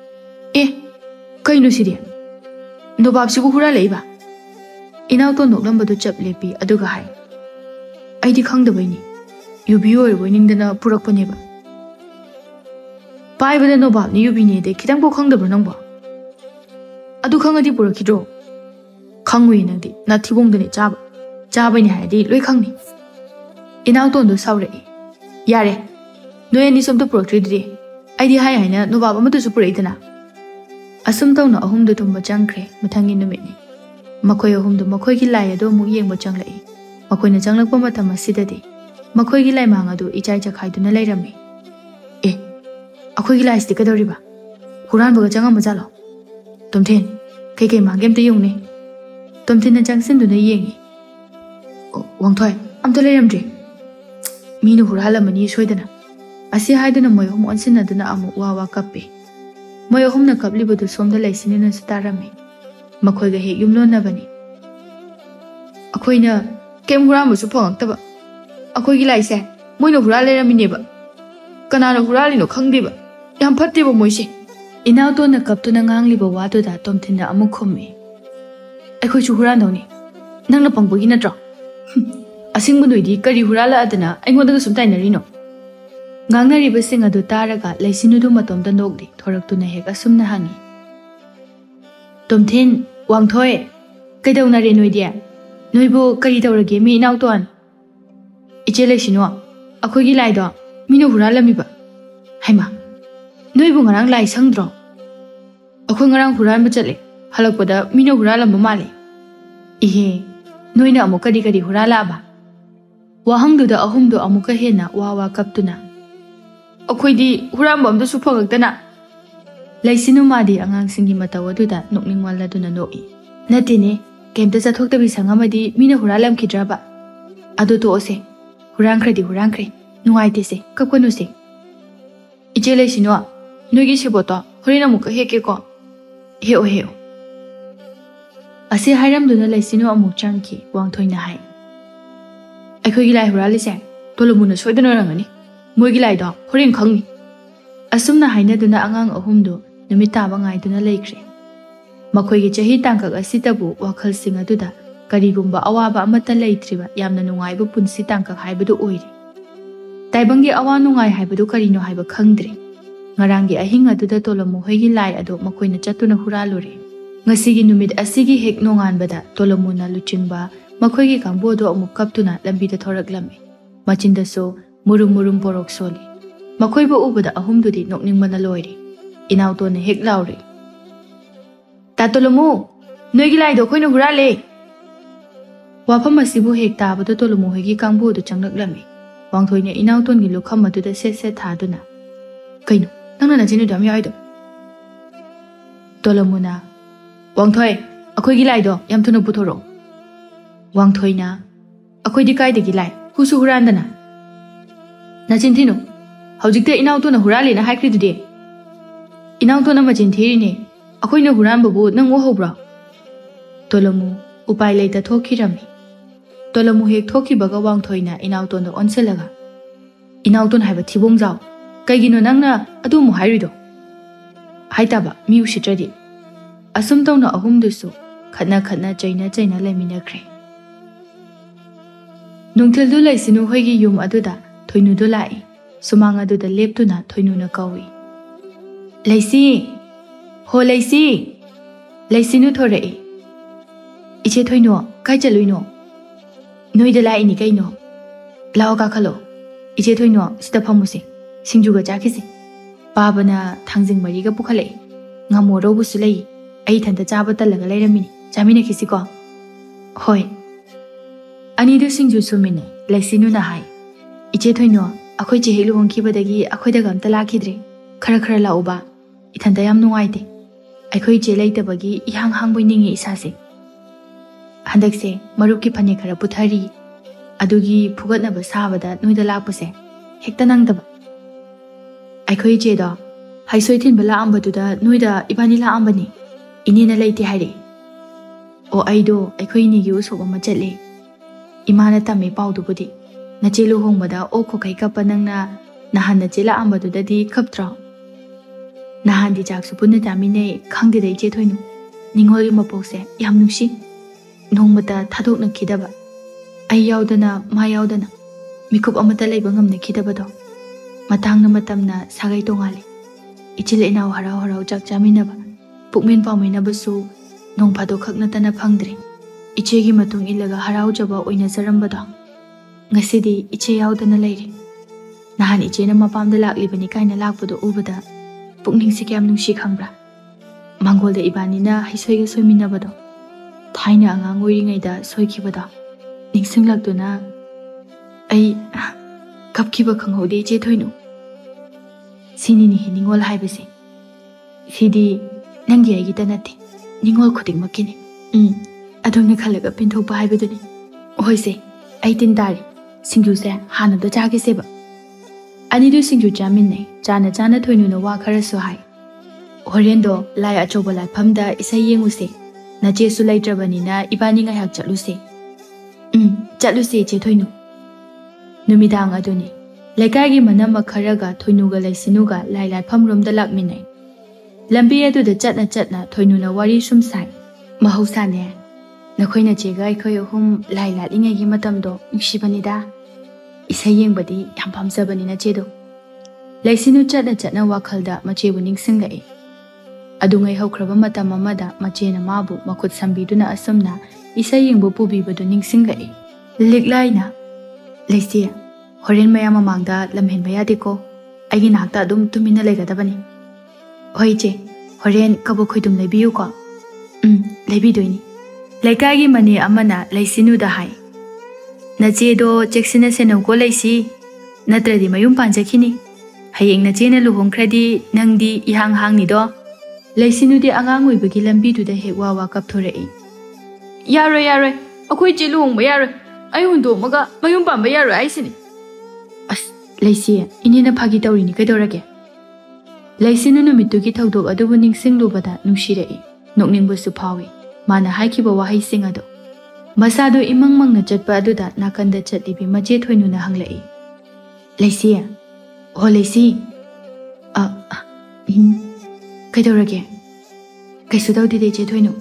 Kainu sidi. Nobab sibu hura leiba. Inaw ton noklambadu chap lepi aduga hai. Aidi khangdabaini. Yubi oirbo ningdana purakpaneba. Paibada nobab ni yubi ne de khitangbo khangdabra nangba. Adu khangadi purakidro. Khangwi nangdi na thibongdani chaba. Chabani haidi loi khangni. Inaw ton do saurei. Yare. Noi ani somta purakridri. Aidi hai haina nobab amadu su puraidana. Asum tawna ahumdu thumba changkre mathangi numitni. Makoi ahumdu makoi ki lai ado mu yengba changlai. Makoina changlakpa matam asidadi makoi gi lai mang adu ichai chakhaiduna lairami. Akhoi gi lai sti kadoriba. Huran baga changam majalo. Tomthin kai mangem te yungni. Tomthin na changsinduna yengi. Wangthoi amta lairamdri. Minu huralamani soidana. Asi haiduna moi hum onsinaduna amu wawa kappe. Moi humna kaplibadu somda laisinina sutarami. Makoi ga he yumlonabani. ꯑꯩꯈꯣꯏꯅ ꯀꯩꯝ ꯍꯨꯔꯥꯟꯕꯁꯨ ꯐꯪꯉꯛꯇꯕ ꯑꯩꯈꯣꯏꯒꯤ ꯂꯥꯏꯁꯦ ꯃꯣꯏꯅ ꯍꯨꯔꯥꯟ ꯂꯩꯔꯝꯃꯤꯅꯦꯕ ꯀꯅꯥꯅ ꯍꯨꯔꯥꯜꯂꯤꯅꯣ ꯈꯪꯗꯦꯕ ꯌꯥꯝ ꯐꯠꯇꯦꯕ ꯃꯣꯏꯁꯦ ꯏꯅꯥꯎꯇꯣꯟꯅ ꯀꯞꯇꯨꯅ ꯉꯥꯡꯂꯤꯕ ꯋꯥꯗꯨꯗ ꯇꯣꯝꯊꯤꯟꯅ ꯑꯃꯨꯛ ꯈꯨꯝꯃꯤ ꯑꯩꯈꯣꯏꯁꯨ ꯍꯨꯔꯥꯟꯗꯧꯅꯤ ꯅꯪꯅ ꯄꯪꯕꯒꯤ ꯅꯠꯇ꯭ꯔꯣ ꯑꯁꯦꯡꯕ ꯅꯣꯏꯗꯤ ꯀꯔꯤ ꯍꯨꯔꯥꯜꯂꯛꯑꯗꯅ ꯑꯩꯉꯣꯟꯗꯒ ꯁꯨꯝ ꯇꯥꯏꯅꯔꯤꯅꯣ ꯉꯥꯡꯅꯔꯤꯕꯁꯤꯡ ꯑꯗꯨ ꯇꯥꯔꯒ ꯂꯩꯁꯤꯟꯅꯨꯗꯨ ꯃꯇꯣꯝꯇ ꯅꯣꯛꯂꯤ ꯊꯣꯔꯛꯇꯨꯅ ꯍꯦꯛ ꯑꯁꯨꯝꯅ ꯍꯪꯉꯤ ꯇꯣꯝꯊꯤꯟ ꯋꯥꯡꯊꯣꯏ ꯀꯩꯗꯧꯅꯔꯦ ꯅꯣꯏꯗꯤ ꯅꯣꯏꯕꯨ ꯀꯔꯤ ꯇꯧꯔꯒꯦ ꯃꯤ ꯏꯅꯥꯎꯇꯣꯟ ꯏꯆꯦ ꯂꯩꯁꯤꯅꯨ ꯑꯩꯈꯣꯏꯒꯤ ꯂꯥꯏꯗꯣ ꯃꯤꯅ ꯍꯨꯔꯥꯜꯂꯝꯃꯤꯕ ꯍꯩꯃꯥ ꯅꯣꯏꯕꯨ ꯉꯔꯥꯡ ꯂꯥꯏ ꯁꯪꯗ꯭ꯔꯣ ꯑꯩꯈꯣꯏ ꯉꯔꯥꯡ ꯍꯨꯔꯥꯟꯕ ꯆꯠꯂꯦ ꯍꯜꯂꯛꯄꯗ ꯃꯤꯅ ꯍꯨꯔꯥꯜꯂꯝꯕ ꯃꯥꯜꯂꯦ ꯏꯍꯦ ꯅꯣꯏꯅ ꯑꯃꯨꯛ ꯀꯔꯤ ꯍꯨꯔꯥꯜꯂꯛꯑꯕ ꯋꯥꯍꯪꯗꯨꯗ ꯑꯍꯨꯝꯗꯨ ꯑꯃꯨꯛꯀ ꯍꯦꯟꯅ ꯋꯥ ꯀꯞꯇꯨꯅ ꯑꯩꯈꯣꯏꯗꯤ ꯍꯨꯔꯥꯟꯕ ꯑꯝꯇꯁꯨ ꯐꯪꯉꯛꯇꯅ ꯂꯩꯁꯤꯟꯅꯨ ꯃꯥꯗꯤ ꯑꯉꯥꯡꯁꯤꯡꯒꯤ ꯃꯇꯧ ꯑꯗꯨꯗ ꯅꯣꯛꯅꯤꯡꯃꯜꯂꯗꯨꯅ ꯅꯣꯛꯏ ꯅꯠꯇꯦꯅꯦ ꯀꯩꯝꯇ ꯆꯠꯊꯣꯛꯇꯕꯤ ꯁꯪꯉꯝꯃꯗꯤ ꯃꯤꯅ ꯍꯨꯔꯥꯜꯂꯝꯈꯤꯗ꯭ꯔꯕ ꯑꯗꯨ ꯇꯣꯛꯑꯁꯦ ꯍꯨꯔꯥꯟꯈ꯭ꯔꯗꯤ ꯍꯨꯔꯥꯟꯈ꯭ꯔꯦ ꯅꯨꯡꯉꯥꯏꯇꯦꯁꯦ ꯀꯞꯀꯅꯨꯁꯦ ꯏꯆꯦ ꯂꯩꯁꯤꯅꯨ ꯅꯣꯏꯒꯤ ꯁꯦꯕꯣꯠꯇꯣ ꯍꯣꯔꯦꯟ ꯑꯃꯨꯛꯀ ꯍꯦꯛꯀꯦꯀꯣ ꯍꯦꯛꯑꯣ ꯑꯁꯤ ꯍꯥꯏꯔꯝꯗꯨꯅ ꯂꯩꯁꯤꯟꯅꯨ ꯑꯃꯨꯛ ꯆꯪꯈꯤ ꯋꯥꯡꯊꯣꯏꯅ ꯍꯥꯏ ꯑꯩꯈꯣꯏꯒꯤ ꯂꯥꯏ ꯍꯨꯔꯥꯜꯂꯤꯁꯦ ꯇꯣꯂꯨꯃꯨꯅ ꯁꯣꯏꯗꯅ ꯑꯣꯏꯔꯝꯒꯅꯤ ꯃꯣꯏꯒꯤ ꯂꯥꯏꯗꯣ ꯍꯣꯔꯦꯟ ꯈꯪꯅꯤ ꯑꯁꯨꯝꯅ ꯍꯥꯏꯅꯗꯨꯅ ꯑꯉꯥꯡ ꯑꯍꯨꯝꯗꯨ ꯅꯨꯃꯤꯠ ꯇꯥꯕ ꯉꯥꯏꯗꯨꯅ ꯂꯩꯈ꯭ꯔꯦ ꯃꯈꯣꯏꯒꯤ ꯆꯍꯤ ꯇꯥꯡꯀꯛ ꯑꯁꯤꯗꯕꯨ ꯋꯥꯈꯜꯁꯤꯡ ꯑꯗꯨꯗ ꯀꯔꯤꯒꯨꯝꯕ ꯑꯋꯥꯕ ꯑꯃꯠꯇ ꯂꯩꯇ꯭ꯔꯤꯕ ꯌꯥꯝꯅ ꯅꯨꯡꯉꯥꯏꯕ ꯄꯨꯟꯁꯤ ꯇꯥꯡꯀꯛ ꯍꯥꯏꯕꯗꯨ ꯑꯣꯏꯔꯤ ꯇꯥꯏꯕꯪꯒꯤ ꯑꯋꯥ ꯅꯨꯡꯉꯥꯏ ꯍꯥꯏꯕꯗꯨ ꯀꯔꯤꯅꯣ ꯍꯥꯏꯕ ꯈꯪꯗ꯭ꯔꯦ ꯉꯔꯥꯡꯒꯤ ꯑꯍꯤꯡ ꯑꯗꯨꯗ ꯇꯣꯂꯣꯃꯨ ꯍꯣꯏꯒꯤ ꯂꯥꯏ ꯑꯗꯨ ꯃꯈꯣꯏꯅ ꯆꯠꯇꯨꯅ ꯍꯨꯔꯥꯜꯂꯨꯔꯦ ꯉꯁꯤꯒꯤ ꯅꯨꯃꯤꯠ ꯑꯁꯤꯒꯤ ꯍꯦꯛ ꯅꯣꯡꯉꯥꯟꯕꯗ ꯇꯣꯂꯣꯃꯨꯅ ꯂꯨꯆꯤꯡꯕ ꯃꯈꯣꯏꯒꯤ ꯀꯥꯡꯕꯨ ꯑꯗꯨ ꯑꯃꯨꯛ ꯀꯞꯇꯨꯅ ꯂꯝꯕꯤꯗ ꯊꯣꯔꯛꯂꯝꯃꯤ ꯃꯆꯤꯟꯗꯁꯨ ꯃꯨꯔꯨꯝ ꯄꯣꯔꯣꯛ ꯁꯣꯜꯂꯤ ꯃꯈꯣꯏꯕꯨ ꯎꯕꯗ ꯑꯍꯨꯝꯗꯨꯗꯤ ꯅꯣꯛꯅꯤꯡꯕꯅ ꯂꯣꯏꯔꯦ ꯏꯅꯥꯎꯇꯣꯟꯅ ꯍꯦꯛ ꯂꯥꯎꯔꯤ ꯇꯥ ꯇꯣꯂꯣꯃꯨ ꯅꯣꯏꯒꯤ ꯂꯥꯏꯗꯣ ꯑꯩꯈꯣꯏꯅ ꯍꯨꯔꯥꯜꯂꯦ ꯋꯥꯐꯝ ꯑꯁꯤꯕꯨ ꯍꯦꯛ ꯇꯥꯕꯗ ꯇꯣꯂꯣꯃꯨ ꯍꯣꯏꯒꯤ ꯀꯥꯡꯕꯨ ꯑꯗꯨ ꯆꯪꯂꯛꯂꯝꯃꯤ ꯋꯥꯡꯊꯣꯏꯅ ꯏꯅꯥꯎꯇꯣꯟꯒꯤ ꯂꯨꯈꯝ ꯑꯗꯨꯗ ꯁꯦꯠ ꯊꯥꯗꯨꯅ ꯀꯩꯅꯣ ꯅꯪꯅ ꯅꯆꯤꯟꯗꯨ ꯌꯥꯝ ꯌꯥꯎꯏꯗꯣ ꯇꯣꯂꯣꯃꯨꯅ ꯋꯥꯡꯊꯣꯏ ꯑꯩꯈꯣꯏꯒꯤ ꯂꯥꯏꯗꯣ ꯌꯥꯝ ꯊꯨꯅ ꯄꯨꯊꯣꯔꯛꯑꯣ ꯋꯥꯡꯊꯣꯏꯅ ꯑꯩꯈꯣꯏꯗꯤ ꯀꯥꯏꯗꯒꯤ ꯂꯥꯏ ꯍꯨꯁꯨ ꯍꯨꯔꯥꯟꯗꯅ ꯅꯆꯤꯟ ꯊꯤꯅꯨ ꯍꯧꯖꯤꯛꯇ ꯏꯅꯥꯎꯇꯣꯟꯅ ꯍꯨꯔꯥꯜꯂꯦꯅ ꯍꯥꯏꯈ꯭ꯔꯤꯗꯨꯗꯤ ꯏꯅꯥꯎꯇꯣꯟꯅ ꯃꯆꯤꯟ ꯊꯤꯔꯤꯅꯦ ꯑꯩꯈꯣꯏꯅ ꯍꯨꯔꯥꯟꯕꯕꯨ ꯅꯪ ꯎꯍꯧꯕ꯭ꯔꯣ ꯇꯣꯂꯣꯃꯨ ꯎꯄꯥꯏ ꯂꯩꯇ ꯊꯣꯛꯈꯤꯔꯝꯃꯤ ꯇꯣꯂꯣꯃꯨ ꯍꯦꯛ ꯊꯣꯛꯈꯤꯕꯒ ꯋꯥꯡꯊꯣꯏꯅ ꯏꯅꯥꯎꯇꯣꯟꯗ ꯑꯣꯟꯁꯤꯜꯂꯒ ꯏꯅꯥꯎꯇꯣꯟ ꯍꯥꯏꯕ ꯊꯤꯕꯣꯡꯖꯥꯎ ꯀꯩꯒꯤꯅꯣ ꯅꯪꯅ ꯑꯗꯨ ꯑꯃꯨꯛ ꯍꯥꯏꯔꯤꯗꯣ ꯍꯥꯏꯇꯥꯕ ꯃꯤ ꯎꯁꯤꯠꯇ꯭ꯔꯗꯤ ꯑꯁꯨꯝ ꯇꯧꯅ ꯑꯍꯨꯝꯗꯨꯁꯨ ꯈꯠꯅ ꯆꯩꯅ ꯂꯩꯃꯤꯟꯅꯈ꯭ꯔꯦ ꯅꯨꯡꯊꯤꯜꯗꯨ ꯂꯩꯁꯤꯟꯅꯨ ꯍꯣꯏꯒꯤ ꯌꯨꯝ ꯑꯗꯨꯗ ꯊꯣꯏꯅꯨꯗꯨ ꯂꯥꯛꯏ ꯁꯨꯃꯥꯡ ꯑꯗꯨꯗ ꯂꯦꯞꯇꯨꯅ ꯊꯣꯏꯅꯨꯅ ꯀꯧꯏ ꯂꯩꯁꯤ ꯍꯣ ꯂꯩꯁꯤ ꯂꯩꯁꯤꯟꯅꯨ ꯊꯣꯔꯛꯏ ꯏꯆꯦ ꯊꯣꯏꯅꯨ ꯀꯥꯏ ꯆꯠꯂꯨꯏꯅꯣ ꯅꯣꯏꯗ ꯂꯥꯛꯏꯅꯤ ꯀꯩꯅꯣ ꯂꯥꯛꯑꯣ ꯀꯥꯈꯠꯂꯣ ꯏꯆꯦ ꯊꯣꯏꯅꯨ ꯁꯤꯗ ꯐꯝꯃꯨꯁꯦ ꯁꯤꯡꯖꯨꯒ ꯆꯥꯈꯤꯁꯦ ꯄꯥꯕꯅ ꯊꯥꯡꯖꯤꯡ ꯃꯔꯤꯒ ꯄꯨꯈꯠꯂꯛꯏ ꯉꯥꯃꯨ ꯑꯔꯧꯕꯁꯨ ꯂꯩ ꯑꯩ ꯏꯊꯟꯇ ꯆꯥꯕ ꯇꯜꯂꯒ ꯂꯩꯔꯝꯃꯤꯅꯤ ꯆꯥꯃꯤꯟꯅꯈꯤꯁꯤꯀꯣ ꯍꯣꯏ ꯑꯅꯤꯗꯨ ꯁꯤꯡꯖꯨ ꯁꯨꯃꯤꯟꯅꯩ ꯂꯩꯁꯤꯟꯅꯨꯅ ꯍꯥꯏ ꯏꯆꯦ ꯊꯣꯏꯅꯨ ꯑꯩꯈꯣꯏ ꯆꯦ ꯍꯦꯛ ꯂꯨꯍꯣꯡꯈꯤꯕꯗꯒꯤ ꯑꯩꯈꯣꯏꯗꯒ ꯑꯝꯇ ꯂꯥꯛꯈꯤꯗ꯭ꯔꯦ ꯈꯔ ꯂꯥꯛꯎꯕ ꯏꯊꯟꯇ ꯌꯥꯝ ꯅꯨꯡꯉꯥꯏꯇꯦ ꯑꯩꯈꯣꯏ ꯏꯆꯦ ꯂꯩꯇꯕꯒꯤ ꯏꯍꯥꯡ ꯍꯥꯡꯕꯣꯏ ꯅꯤꯡꯉꯤ ꯏꯁꯥꯁꯦ ꯍꯟꯗꯛꯁꯦ ꯃꯔꯨꯞꯀꯤ ꯐꯅꯦꯛ ꯈꯔ ꯄꯨꯊꯔꯤ ꯑꯗꯨꯒꯤ ꯐꯨꯒꯠꯅꯕ ꯁꯥꯕꯗ ꯅꯣꯏꯗ ꯂꯥꯛꯄꯁꯦ ꯍꯦꯛꯇ ꯅꯪꯗꯕ ꯑꯩꯈꯣꯏ ꯏꯆꯦꯗꯣ ꯍꯩꯁꯣꯏ ꯊꯤꯟꯕ ꯂꯥꯛꯑꯝꯕꯗꯨꯗ ꯅꯣꯏꯗ ꯏꯕꯥꯅꯤ ꯂꯥꯛꯑꯝꯕꯅꯤ ꯏꯅꯦꯅ ꯂꯩꯇꯦ ꯍꯥꯏꯔꯛꯑꯦ ꯑꯣ ꯑꯩꯗꯣ ꯑꯩꯈꯣꯏ ꯏꯅꯦꯒꯤ ꯎꯁꯣꯞ ꯑꯃ ꯆꯠꯂꯦ ꯏꯃꯥꯅ ꯇꯝꯃꯦ ꯄꯥꯎꯗꯨꯕꯨꯗꯤ ꯅꯆꯦ ꯂꯨꯍꯣꯡꯕꯗ ꯑꯣꯛ ꯈꯣꯈꯩ ꯀꯞꯄ ꯅꯪꯅ ꯅꯍꯥꯟ ꯅꯆꯦ ꯂꯥꯛꯑꯝꯕꯗꯨꯗꯗꯤ ꯀꯞꯇ꯭ꯔꯣ ꯅꯍꯥꯟꯗꯤ ꯆꯥꯛꯁꯨ ꯄꯨꯟꯅ ꯆꯥꯃꯤꯟꯅꯩ ꯈꯪꯗꯦꯗ ꯏꯆꯦ ꯊꯣꯏꯅꯨ ꯅꯤꯡꯉꯣꯜꯒꯤ ꯃꯄꯣꯛꯁꯦ ꯌꯥꯝ ꯅꯨꯡꯁꯤ ꯅꯣꯡꯃꯇ ꯊꯥꯗꯣꯛꯅꯈꯤꯗꯕ ꯑꯩ ꯌꯥꯎꯗꯅ ꯃꯥ ꯌꯥꯎꯗꯅ ꯃꯤꯀꯨꯞ ꯑꯃꯠꯇ ꯂꯩꯕ ꯉꯝꯅꯈꯤꯗꯕꯗꯣ ꯃꯇꯥꯡꯅ ꯃꯇꯝꯅ ꯁꯥꯒꯩ ꯇꯣꯡꯉꯥꯜꯂꯤ ꯏꯆꯤꯜ ꯏꯅꯥꯎ ꯍꯔꯥꯎ ꯆꯥꯛ ꯆꯥꯃꯤꯟꯅꯕ ꯄꯨꯛꯃꯦꯟ ꯄꯥꯎꯃꯤꯟꯅꯕꯁꯨ ꯅꯣꯡ ꯐꯥꯗꯣꯛ ꯈꯛ ꯅꯠꯇꯅ ꯐꯪꯗ꯭ꯔꯦ ꯏꯆꯦꯒꯤ ꯃꯇꯨꯡ ꯏꯜꯂꯒ ꯍꯔꯥꯎꯖꯕ ꯑꯣꯏꯅꯖꯔꯝꯕꯗꯣ ꯉꯁꯤꯗꯤ ꯏꯆꯦ ꯌꯥꯎꯗꯅ ꯂꯩꯔꯦ ꯅꯍꯥꯟ ꯏꯆꯦꯅ ꯃꯄꯥꯝꯗ ꯂꯥꯛꯂꯤꯕꯅꯤ ꯀꯥꯏꯅ ꯂꯥꯛꯄꯗꯣ ꯎꯕꯗ ꯄꯨꯛꯅꯤꯡꯁꯤ ꯀꯌꯥꯝ ꯅꯨꯡꯁꯤ ꯈꯪꯕ꯭ꯔꯥ ꯃꯥꯡꯒꯣꯜꯗ ꯏꯕꯥꯅꯤꯅ ꯍꯩꯁꯣꯏꯒ ꯁꯣꯏꯃꯤꯟꯅꯕꯗꯣ ꯊꯥꯏꯅ ꯑꯉꯥꯡ ꯑꯣꯏꯔꯤꯉꯩꯗ ꯁꯣꯏꯈꯤꯕꯗꯣ ꯅꯤꯡꯁꯤꯡꯂꯛꯇꯨꯅ ꯑꯩ ꯀꯞꯈꯤꯕ ꯈꯪꯍꯧꯗꯦ ꯏꯆꯦ ꯊꯣꯏꯅꯨ ꯁꯤꯅꯤꯅꯦ ꯅꯤꯡꯉꯣꯜ ꯍꯥꯏꯕꯁꯦ ꯁꯤꯗꯤ ꯅꯪꯒꯤ ꯑꯩꯒꯤꯇ ꯅꯠꯇꯦ ꯅꯤꯡꯉꯣꯜ ꯈꯨꯗꯤꯡꯃꯛꯀꯤꯅꯤ ꯑꯗꯨꯝꯅ ꯈꯜꯂꯒ ꯄꯦꯟꯊꯣꯛꯄ ꯍꯥꯏꯕꯗꯨꯅꯤ ꯍꯣꯏꯁꯦ ꯑꯩ ꯇꯤꯟ ꯇꯥꯔꯤ ꯁꯤꯡꯖꯨꯁꯦ ꯍꯥꯟꯅꯗ ꯆꯥꯒꯦꯁꯦꯕ ꯑꯅꯤꯗꯨ ꯁꯤꯡꯖꯨ ꯆꯥꯃꯤꯟꯅꯩ ꯆꯥꯅ ꯊꯣꯏꯅꯨꯅ ꯋꯥ ꯈꯔꯁꯨ ꯍꯥꯏ ꯍꯣꯔꯦꯟꯗꯣ ꯂꯥꯏ ꯑꯆꯧꯕ ꯂꯥꯠꯐꯝꯗ ꯏꯁꯩ ꯌꯦꯡꯉꯨꯁꯦ ꯅꯆꯦꯁꯨ ꯂꯩꯇ꯭ꯔꯕꯅꯤꯅ ꯏꯕꯥꯅꯤ ꯉꯥꯏꯍꯥꯛ ꯆꯠꯂꯨꯁꯦ ꯆꯠꯂꯨꯁꯦ ꯏꯆꯦ ꯊꯣꯏꯅꯨ ꯅꯨꯃꯤꯗꯥꯡ ꯑꯗꯨꯅꯤ ꯂꯩꯀꯥꯏꯒꯤ ꯃꯅꯝꯃ ꯈꯔꯒ ꯊꯣꯏꯅꯨꯒ ꯂꯩꯁꯤꯅꯨꯒ ꯂꯥꯏ ꯂꯥꯠꯐꯝꯔꯣꯝꯗ ꯂꯥꯛꯃꯤꯟꯅꯩ ꯂꯝꯕꯤ ꯑꯗꯨꯗ ꯆꯠꯅ ꯆꯠꯅ ꯊꯣꯏꯅꯨꯅ ꯋꯥꯔꯤ ꯁꯨꯝ ꯁꯥꯏ ꯃꯍꯧꯁꯥꯅꯦ ꯅꯈꯣꯏꯅ ꯆꯦꯒ ꯑꯩꯈꯣꯏ ꯑꯍꯨꯝ ꯂꯥꯏ ꯂꯥꯠꯂꯤꯉꯩꯒꯤ ꯃꯇꯝꯗꯣ ꯅꯨꯡꯁꯤꯕꯅꯤꯗ ꯏꯁꯩ ꯌꯦꯡꯕꯗꯤ ꯌꯥꯝ ꯄꯥꯝꯖꯕꯅꯤꯅ ꯆꯦꯗꯣ ꯂꯩꯁꯤꯅꯨ ꯆꯠꯅ ꯆꯠꯅ ꯋꯥꯈꯜꯗ ꯃꯆꯦꯕꯨ ꯅꯤꯡꯁꯤꯡꯂꯛꯏ ꯑꯗꯨꯉꯩ ꯍꯧꯈ꯭ꯔꯕ ꯃꯇꯝ ꯑꯃꯗ ꯃꯆꯦꯅ ꯃꯥꯕꯨ ꯃꯈꯨꯠ ꯁꯝꯕꯤꯗꯨꯅ ꯑꯁꯨꯝꯅ ꯏꯁꯩ ꯌꯦꯡꯕ ꯄꯨꯕꯤꯕꯗꯨ ꯅꯤꯡꯁꯤꯡꯂꯛꯏ ꯂꯤꯛꯂꯥꯏꯅ ꯂꯩꯁꯤ ꯍꯣꯔꯦꯟ ꯃꯌꯥꯝ ꯃꯃꯥꯡꯗ ꯂꯝꯍꯦꯟꯕ ꯌꯥꯗꯦꯀꯣ ꯑꯩꯒꯤ ꯅꯥꯛꯇ ꯑꯗꯨꯝ ꯇꯨꯃꯤꯟꯅ ꯂꯩꯒꯗꯕꯅꯤ ꯍꯣꯏ ꯏꯆꯦ ꯍꯣꯔꯦꯟ ꯀꯕꯣꯛ ꯈꯣꯏꯗꯨꯝ ꯂꯩꯕꯤꯌꯨꯀꯣ ꯂꯩꯕꯤꯗꯣꯏꯅꯤ ꯂꯩꯀꯥꯏꯒꯤ ꯃꯅꯦ ꯑꯃꯅ ꯂꯩꯁꯤꯅꯨꯗ ꯍꯥꯏ ꯅꯆꯦꯗꯣ ꯆꯦꯛꯁꯤꯟꯅ ꯁꯦꯟꯅꯧꯀꯣ ꯂꯩꯁꯤ ꯅꯠꯇ꯭ꯔꯗꯤ ꯃꯌꯨꯝ ꯄꯥꯟꯖꯈꯤꯅꯤ ꯍꯌꯦꯡ ꯅꯆꯦꯅ ꯂꯨꯍꯣꯡꯈ꯭ꯔꯗꯤ ꯅꯪꯗꯤ ꯏꯍꯥꯡ ꯍꯥꯡꯅꯤꯗꯣ ꯂꯩꯁꯤꯅꯨꯗꯤ ꯑꯉꯥꯡ ꯑꯣꯏꯕꯒꯤ ꯂꯝꯕꯤꯗꯨꯗ ꯍꯦꯛ ꯋꯥ ꯀꯞꯊꯣꯔꯛꯏ ꯌꯥꯔꯣꯏ ꯑꯩꯈꯣꯏ ꯆꯦ ꯂꯨꯍꯣꯡꯕ ꯌꯥꯔꯣꯏ ꯑꯩ ꯍꯨꯟꯗꯣꯛꯑꯃꯒ ꯃꯌꯨꯝ ꯄꯥꯟꯕ ꯌꯥꯔꯣꯏ ꯍꯥꯏꯁꯤꯅꯤ ꯑꯁ ꯂꯩꯁꯤ ꯏꯅꯦꯅ ꯐꯥꯒꯤ ꯇꯧꯔꯤꯅꯤ ꯀꯩꯗꯧꯔꯒꯦ ꯂꯩꯁꯤꯅꯨ ꯅꯨꯃꯤꯠꯇꯨꯒꯤ ꯊꯧꯗꯣꯛ ꯑꯗꯨꯕꯨ ꯅꯤꯡꯁꯤꯡꯂꯨꯕꯗ ꯅꯨꯡꯁꯤꯔꯛꯏ ꯅꯣꯛꯅꯤꯡꯕꯁꯨ ꯐꯥꯎꯏ ꯃꯥꯅ ꯍꯥꯏꯈꯤꯕ ꯋꯥꯍꯩꯁꯤꯡ ꯑꯗꯨ ꯃꯁꯥꯗꯨ ꯏꯃꯪ ꯃꯪꯅ ꯆꯠꯄ ꯑꯗꯨꯗ ꯅꯥꯀꯟꯗ ꯆꯠꯂꯤꯕꯤ ꯃꯆꯦ ꯊꯣꯏꯅꯨꯅ ꯍꯪꯂꯛꯏ ꯂꯩꯁꯤ ꯍꯣ ꯂꯩꯁꯤ ꯀꯩꯗꯧꯔꯒꯦ ꯀꯩꯁꯨ ꯇꯧꯗꯦꯗ ꯏꯆꯦ ꯊꯣꯏꯅꯨ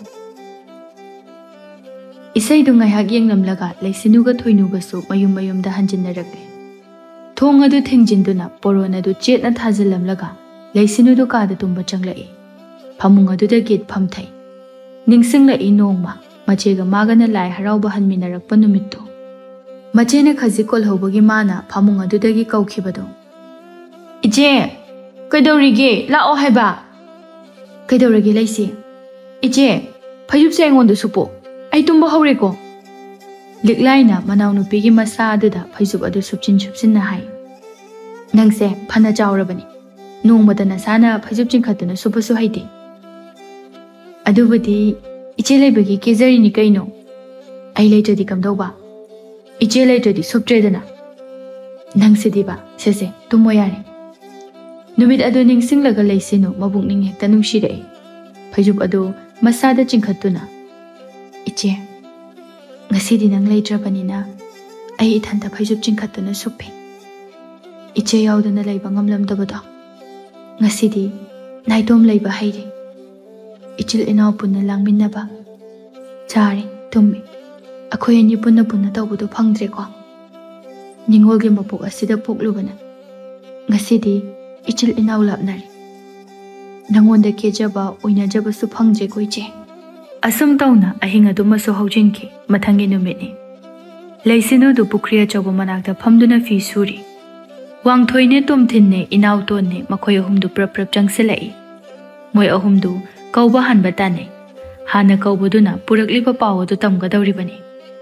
ꯏꯁꯩꯗꯨ ꯉꯥꯏꯍꯥꯛ ꯌꯦꯡꯂꯝꯂꯒ ꯂꯩꯁꯤꯅꯨꯒ ꯊꯣꯏꯅꯨꯒꯁꯨ ꯃꯌꯨꯝ ꯃꯌꯨꯝꯗ ꯍꯟꯖꯤꯟꯅꯔꯛꯂꯦ ꯊꯣꯡ ꯑꯗꯨ ꯊꯤꯡꯖꯤꯟꯗꯨꯅ ꯄꯣꯔꯣꯟ ꯑꯗꯨ ꯆꯦꯠꯅ ꯊꯥꯖꯤꯜꯂꯝꯂꯒ ꯂꯩꯁꯤꯅꯨꯗꯨ ꯀꯥꯗ ꯇꯨꯝꯕ ꯆꯪꯂꯛꯏ ꯐꯃꯨꯡ ꯑꯗꯨꯗ ꯒꯤꯠ ꯐꯝꯊꯩ ꯅꯤꯡꯁꯤꯡꯂꯛꯏ ꯅꯣꯡꯃ ꯃꯆꯦꯒ ꯃꯥꯒꯅ ꯂꯥꯏ ꯍꯔꯥꯎꯕ ꯍꯟꯃꯤꯟꯅꯔꯛꯄ ꯅꯨꯃꯤꯠꯇꯨ ꯃꯆꯦꯅ ꯈꯖꯤꯛ ꯀꯣꯜꯍꯧꯕꯒꯤ ꯃꯥꯅ ꯐꯃꯨꯡ ꯑꯗꯨꯗꯒꯤ ꯀꯧꯈꯤꯕꯗꯣ ꯏꯆꯦ ꯀꯩꯗꯧꯔꯤꯒꯦ ꯂꯥꯛꯑꯣ ꯍꯥꯏꯕ ꯀꯩꯗꯧꯔꯒꯦ ꯂꯩꯁꯤ ꯏꯆꯦ ꯐꯩꯖꯨꯞꯁꯦ ꯑꯩꯉꯣꯟꯗ ꯁꯨꯞꯄꯣ ꯑꯩ ꯇꯨꯝꯕ ꯍꯧꯔꯦꯀꯣ ꯂꯤꯛꯂꯥꯏꯅ ꯃꯅꯥꯎꯅꯨꯄꯤꯒꯤ ꯃꯁꯥ ꯑꯗꯨꯗ ꯐꯩꯖꯨꯞ ꯑꯗꯨ ꯁꯨꯞꯆꯤꯟꯅ ꯍꯥꯏ ꯅꯪꯁꯦ ꯐꯅ ꯆꯥꯎꯔꯕꯅꯤ ꯅꯣꯡꯃꯗ ꯅꯁꯥꯅ ꯐꯩꯖꯨꯞ ꯆꯤꯡꯈꯠꯇꯨꯅ ꯁꯨꯞꯄꯁꯨ ꯍꯩꯇꯦ ꯑꯗꯨꯕꯨꯗꯤ ꯏꯆꯦ ꯂꯩꯕꯒꯤ ꯀꯦꯖꯔꯤꯅꯤ ꯀꯩꯅꯣ ꯑꯩ ꯂꯩꯇ꯭ꯔꯗꯤ ꯀꯝꯗꯧꯕ ꯏꯆꯦ ꯂꯩꯇ꯭ꯔꯗꯤ ꯁꯨꯞꯇ꯭ꯔꯦꯗꯅ ꯅꯪꯁꯤꯗꯤꯕ ꯁꯦꯁꯦ ꯇꯨꯝꯃꯣ ꯌꯥꯔꯦ ꯅꯨꯃꯤꯠ ꯑꯗꯨ ꯅꯤꯡꯁꯤꯡꯂꯒ ꯂꯩꯁꯤꯅꯨ ꯃꯕꯨꯛꯅꯤꯡ ꯍꯦꯛꯇ ꯅꯨꯡꯁꯤꯔꯛꯏ ꯐꯩꯖꯨꯞ ꯑꯗꯨ ꯃꯁꯥꯗ ꯆꯤꯡꯈꯠꯇꯨꯅ ꯏꯆꯦ ꯉꯁꯤꯗꯤ ꯅꯪ ꯂꯩꯇ꯭ꯔꯕꯅꯤꯅ ꯑꯩ ꯏꯊꯟꯇ ꯐꯩꯖꯨꯞ ꯆꯤꯡꯈꯠꯇꯨꯅ ꯁꯨꯞꯄꯤ ꯏꯆꯦ ꯌꯥꯎꯗꯅ ꯂꯩꯕ ꯉꯝꯂꯝꯗꯕꯗꯣ ꯉꯁꯤꯗꯤ ꯅꯥꯏꯇꯣꯝ ꯂꯩꯕ ꯍꯩꯔꯦ इचिल इनाव पुन्ना लांगमिन्नबा चारे तुम्मी अखोय अनि पुन्ना पुन्ना तौबदो फंगद्रेको निंगोलगे मपोक असिदा पोकलुबना ngasidi इचिल इनाव लापनारी नंगोंदा केजबा ओइनाजबसु फंगजे कोइचे असुम तौना अहिंग अदुमसु हौजिनखि मथंगी नुमितनि लेसिनु दु पुख्री अचौबा मनाक्ता फमदुना फी सूरी वांगथोइने तोमथिन्ने इनाव तोन्ने मखोय अहुमदु प्रप प्रप चंगसिलाई मोय अहुमदु कौबा हनबा ताने हाना कौबदुना पुरकलिबा पावदु तमगदौरिबनि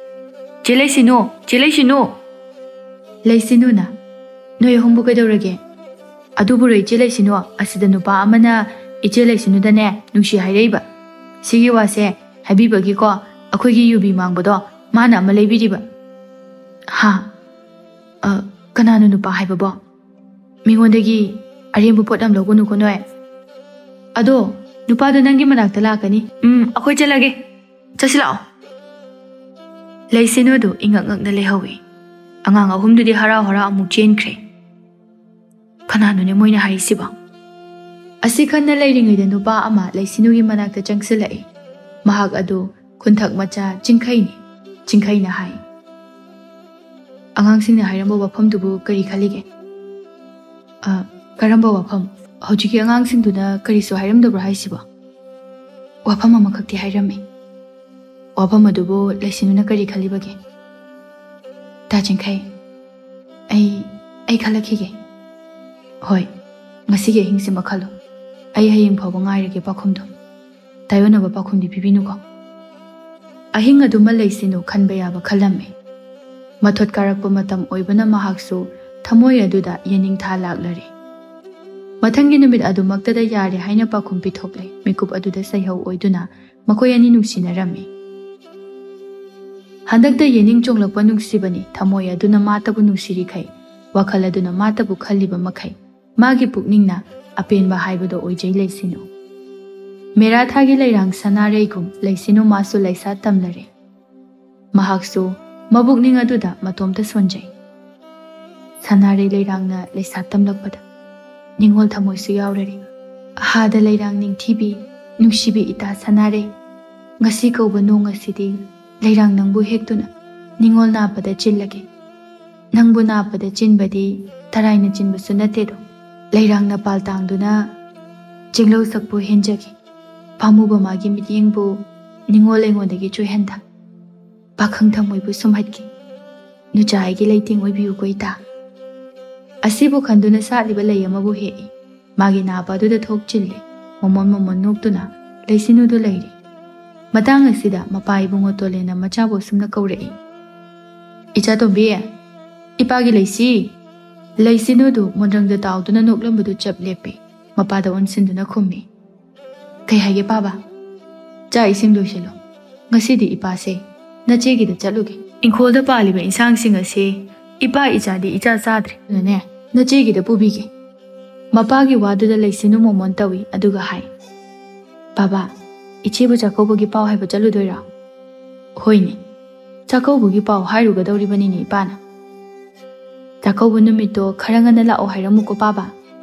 चेलेसिनो लेसिनुना नोय अहुमबु कदौरगे अदुबुरो इचे लेसिनो असिदा नुपा अमना इचे लेसिनुदने नुंसी हाइरेइबा सिगी वासे हाइबिबगिको अखोइगी युबी मांगबदो माना अमा लेबिरिबा हा कनानो नुपा हाइबबो मिगोंदगी अरेंबु पोटम लौगुनुको नोय अदो नुपादो नंगी मनाक्ता लाकनी अखोइ चलगे चसिलाओ लेसिनुदु इंगंगंगना लेहौई अंगांग अहुमदुदि हराव हराव अमुक चेनख्रे कनानुने मोइना हाइसिबा असि खन्ना लेरिङैदा नुपा अमा लेसिनुगी मनाक्ता चंगसिलाई महाक अदु खुन्थक मचा चिंखैना हाइ अंगांसिंगना हाइरंबो वफमदुबु करी खलिगे करंबो वफम हौजिकी अंगांसिंगदुना करीसु हाइरंदब्रा हाइसिबा वफम अमखक्ति हाइरमे वफम अदुबु लेसिनुना करी खलिबगे ताचिंखै आई खलखिगे होय ngasige hingsi makhalo ai hayeng phawa ngairage pakhumdu tayona ba pakhumdi pibinuko ahing aduma leisinu khanba yaba khalamme mathot karakpa matam oibana mahaksu thamoi aduda yening tha laklare mathangi numit adu maktada yare haina pakhum pithokle mikup aduda saihau oiduna makoi ani nungsinarame handakta yening chonglakpa nungsibani thamoi aduna matabu nungsiri khai wakhal aduna matabu khaliba makhai मागी पुकनिंगना अपेनबा हाइबदो ओइजै लेसिनु मेरा थागी लेरांग सनारेगुम लेसिनु मासु लेसा तमलरे महाक्सु ꯃꯕꯨꯛꯅꯤꯡ ꯑꯗꯨꯗ ꯃꯇꯣꯝꯇ ꯁꯣꯟꯖꯩ꯫ ꯁꯅꯥꯔꯩ ꯂꯩꯔꯥꯡꯅ ꯂꯩꯁꯥ ꯇꯝꯂꯛꯄꯗ ꯅꯤꯡꯉꯣꯜ ꯊꯃꯣꯏꯁꯨ ꯌꯥꯎꯔꯔꯤ꯫ ꯑꯍꯥꯗ ꯂꯩꯔꯥꯡ ꯅꯤꯡꯊꯤꯕꯤ ꯅꯨꯡꯁꯤꯕꯤ ꯏꯇꯥ ꯁꯅꯥꯔꯩ, ꯉꯁꯤ ꯀꯧꯕ ꯅꯣꯡ ꯑꯁꯤꯗꯤ ꯂꯩꯔꯥꯡ ꯅꯪꯕꯨ ꯍꯦꯛꯇꯨꯅ ꯅꯤꯡꯉꯣꯜ ꯅꯥꯞꯄꯗ ꯆꯤꯜꯂꯒꯦ꯫ ꯅꯪꯕꯨ ꯅꯥꯞꯄꯗ ꯆꯤꯟꯕꯗꯤ ꯇꯔꯥꯏꯅ ꯆꯤꯟꯕꯁꯨ ꯅꯠꯇꯦꯗꯣ꯫ ꯂꯩꯔꯥꯡꯅ ꯄꯥꯜ ꯇꯥꯡꯗꯨꯅ ꯆꯤꯡꯂꯧ ꯁꯛꯄꯨ ꯍꯦꯟꯖꯒꯦ꯫ ꯄꯥꯝꯃꯨꯕ ꯃꯥꯒꯤ ꯃꯤꯠꯌꯦꯡꯕꯨ ꯅꯤꯡꯉꯣꯜ ꯑꯩꯉꯣꯟꯗꯒꯤ ꯆꯣꯏꯍꯟꯗ ꯄꯥꯈꯪ ꯊꯃꯣꯏꯕꯨ ꯁꯨꯝꯍꯠꯀꯦ꯫ ꯅꯨꯆꯥ ꯑꯩꯒꯤ ꯂꯩꯇꯦꯡ ꯑꯣꯏꯕꯤꯌꯨꯀꯣ ꯏꯇꯥ꯫ ꯑꯁꯤꯕꯨ ꯈꯟꯗꯨꯅ ꯁꯥꯠꯂꯤꯕ ꯂꯩ ꯑꯃꯕꯨ ꯍꯦꯛꯏ꯫ ꯃꯥꯒꯤ ꯅꯥꯄ ꯑꯗꯨꯗ ꯊꯣꯛ ꯆꯤꯜꯂꯤ꯫ ꯃꯣꯃꯣꯟ ꯃꯣꯃꯣꯟ ꯅꯣꯛꯇꯨꯅ ꯂꯩꯁꯤꯅꯨꯗꯨ ꯂꯩꯔꯤ꯫ ꯃꯇꯥꯡ ꯑꯁꯤꯗ ꯃꯄꯥ ꯏꯕꯨꯡꯉꯣ ꯇꯣꯂꯦꯟꯅ ꯃꯆꯥꯕꯨ ꯑꯁꯨꯝꯅ ꯀꯧꯔꯛꯏ꯫ ꯏꯆꯥꯇꯣꯝꯕꯤ, ꯏꯄꯥꯒꯤ ꯂꯩꯁꯤ꯫ ꯂꯩꯁꯤꯅꯨꯗꯨ ꯃꯣꯟꯗ꯭ꯔꯪꯗ ꯇꯥꯎꯗꯨꯅ ꯅꯣꯛꯂꯝꯕꯗꯨ ꯆꯞ ꯂꯦꯞꯄꯤ꯫ ꯃꯄꯥꯗ ꯑꯣꯟꯁꯤꯟꯗꯨꯅ ꯈꯨꯝꯃꯤ꯫ ꯀꯩ ꯍꯥꯏꯒꯦ ꯄꯥꯕ? ꯆꯥꯛ ꯏꯁꯤꯡ ꯂꯣꯏꯁꯤꯜꯂꯣ꯫ ꯉꯁꯤꯗꯤ ꯏꯄꯥꯁꯦ ꯅꯆꯦꯒꯤꯗ ꯆꯠꯂꯨꯒꯦ꯫ ꯏꯪꯈꯣꯜꯗ ꯄꯥꯜꯂꯤꯕ ꯏꯟꯁꯥꯡꯁꯤꯡ ꯑꯁꯤ ꯏꯄꯥ ꯏꯆꯥꯗꯤ ꯏꯆꯥ ꯆꯥꯗ꯭ꯔꯦ, ꯑꯗꯨꯅꯅꯦ ꯅꯆꯦꯒꯤꯗ ꯄꯨꯕꯤꯒꯦ꯫ ꯃꯄꯥꯒꯤ ꯋꯥꯗꯨꯗ ꯂꯩꯁꯤꯅꯨ ꯃꯣꯃꯣꯟ ꯇꯧꯏ ꯑꯗꯨꯒ ꯍꯥꯏ, ꯕꯥꯕꯥ, ꯏꯆꯦꯕꯨ ꯆꯥꯛꯀꯧꯕꯒꯤ ꯄꯥꯎ ꯍꯥꯏꯕ ꯆꯠꯂꯨꯗꯣꯏꯔꯣ? ꯍꯣꯏꯅꯦ, ꯆꯥꯛꯀꯧꯕꯒꯤ ꯄꯥꯎ ꯍꯥꯏꯔꯨꯒꯗꯧꯔꯤꯕꯅꯤꯅꯦ ꯏꯄꯥꯅ꯫ ꯆꯥꯛꯀꯧꯕ ꯅꯨꯃꯤꯠꯇꯣ ꯈꯔ ꯉꯟꯅ ꯂꯥꯛꯑꯣ ꯍꯥꯏꯔꯝꯃꯨꯀꯣ ꯄꯥꯕꯥ꯫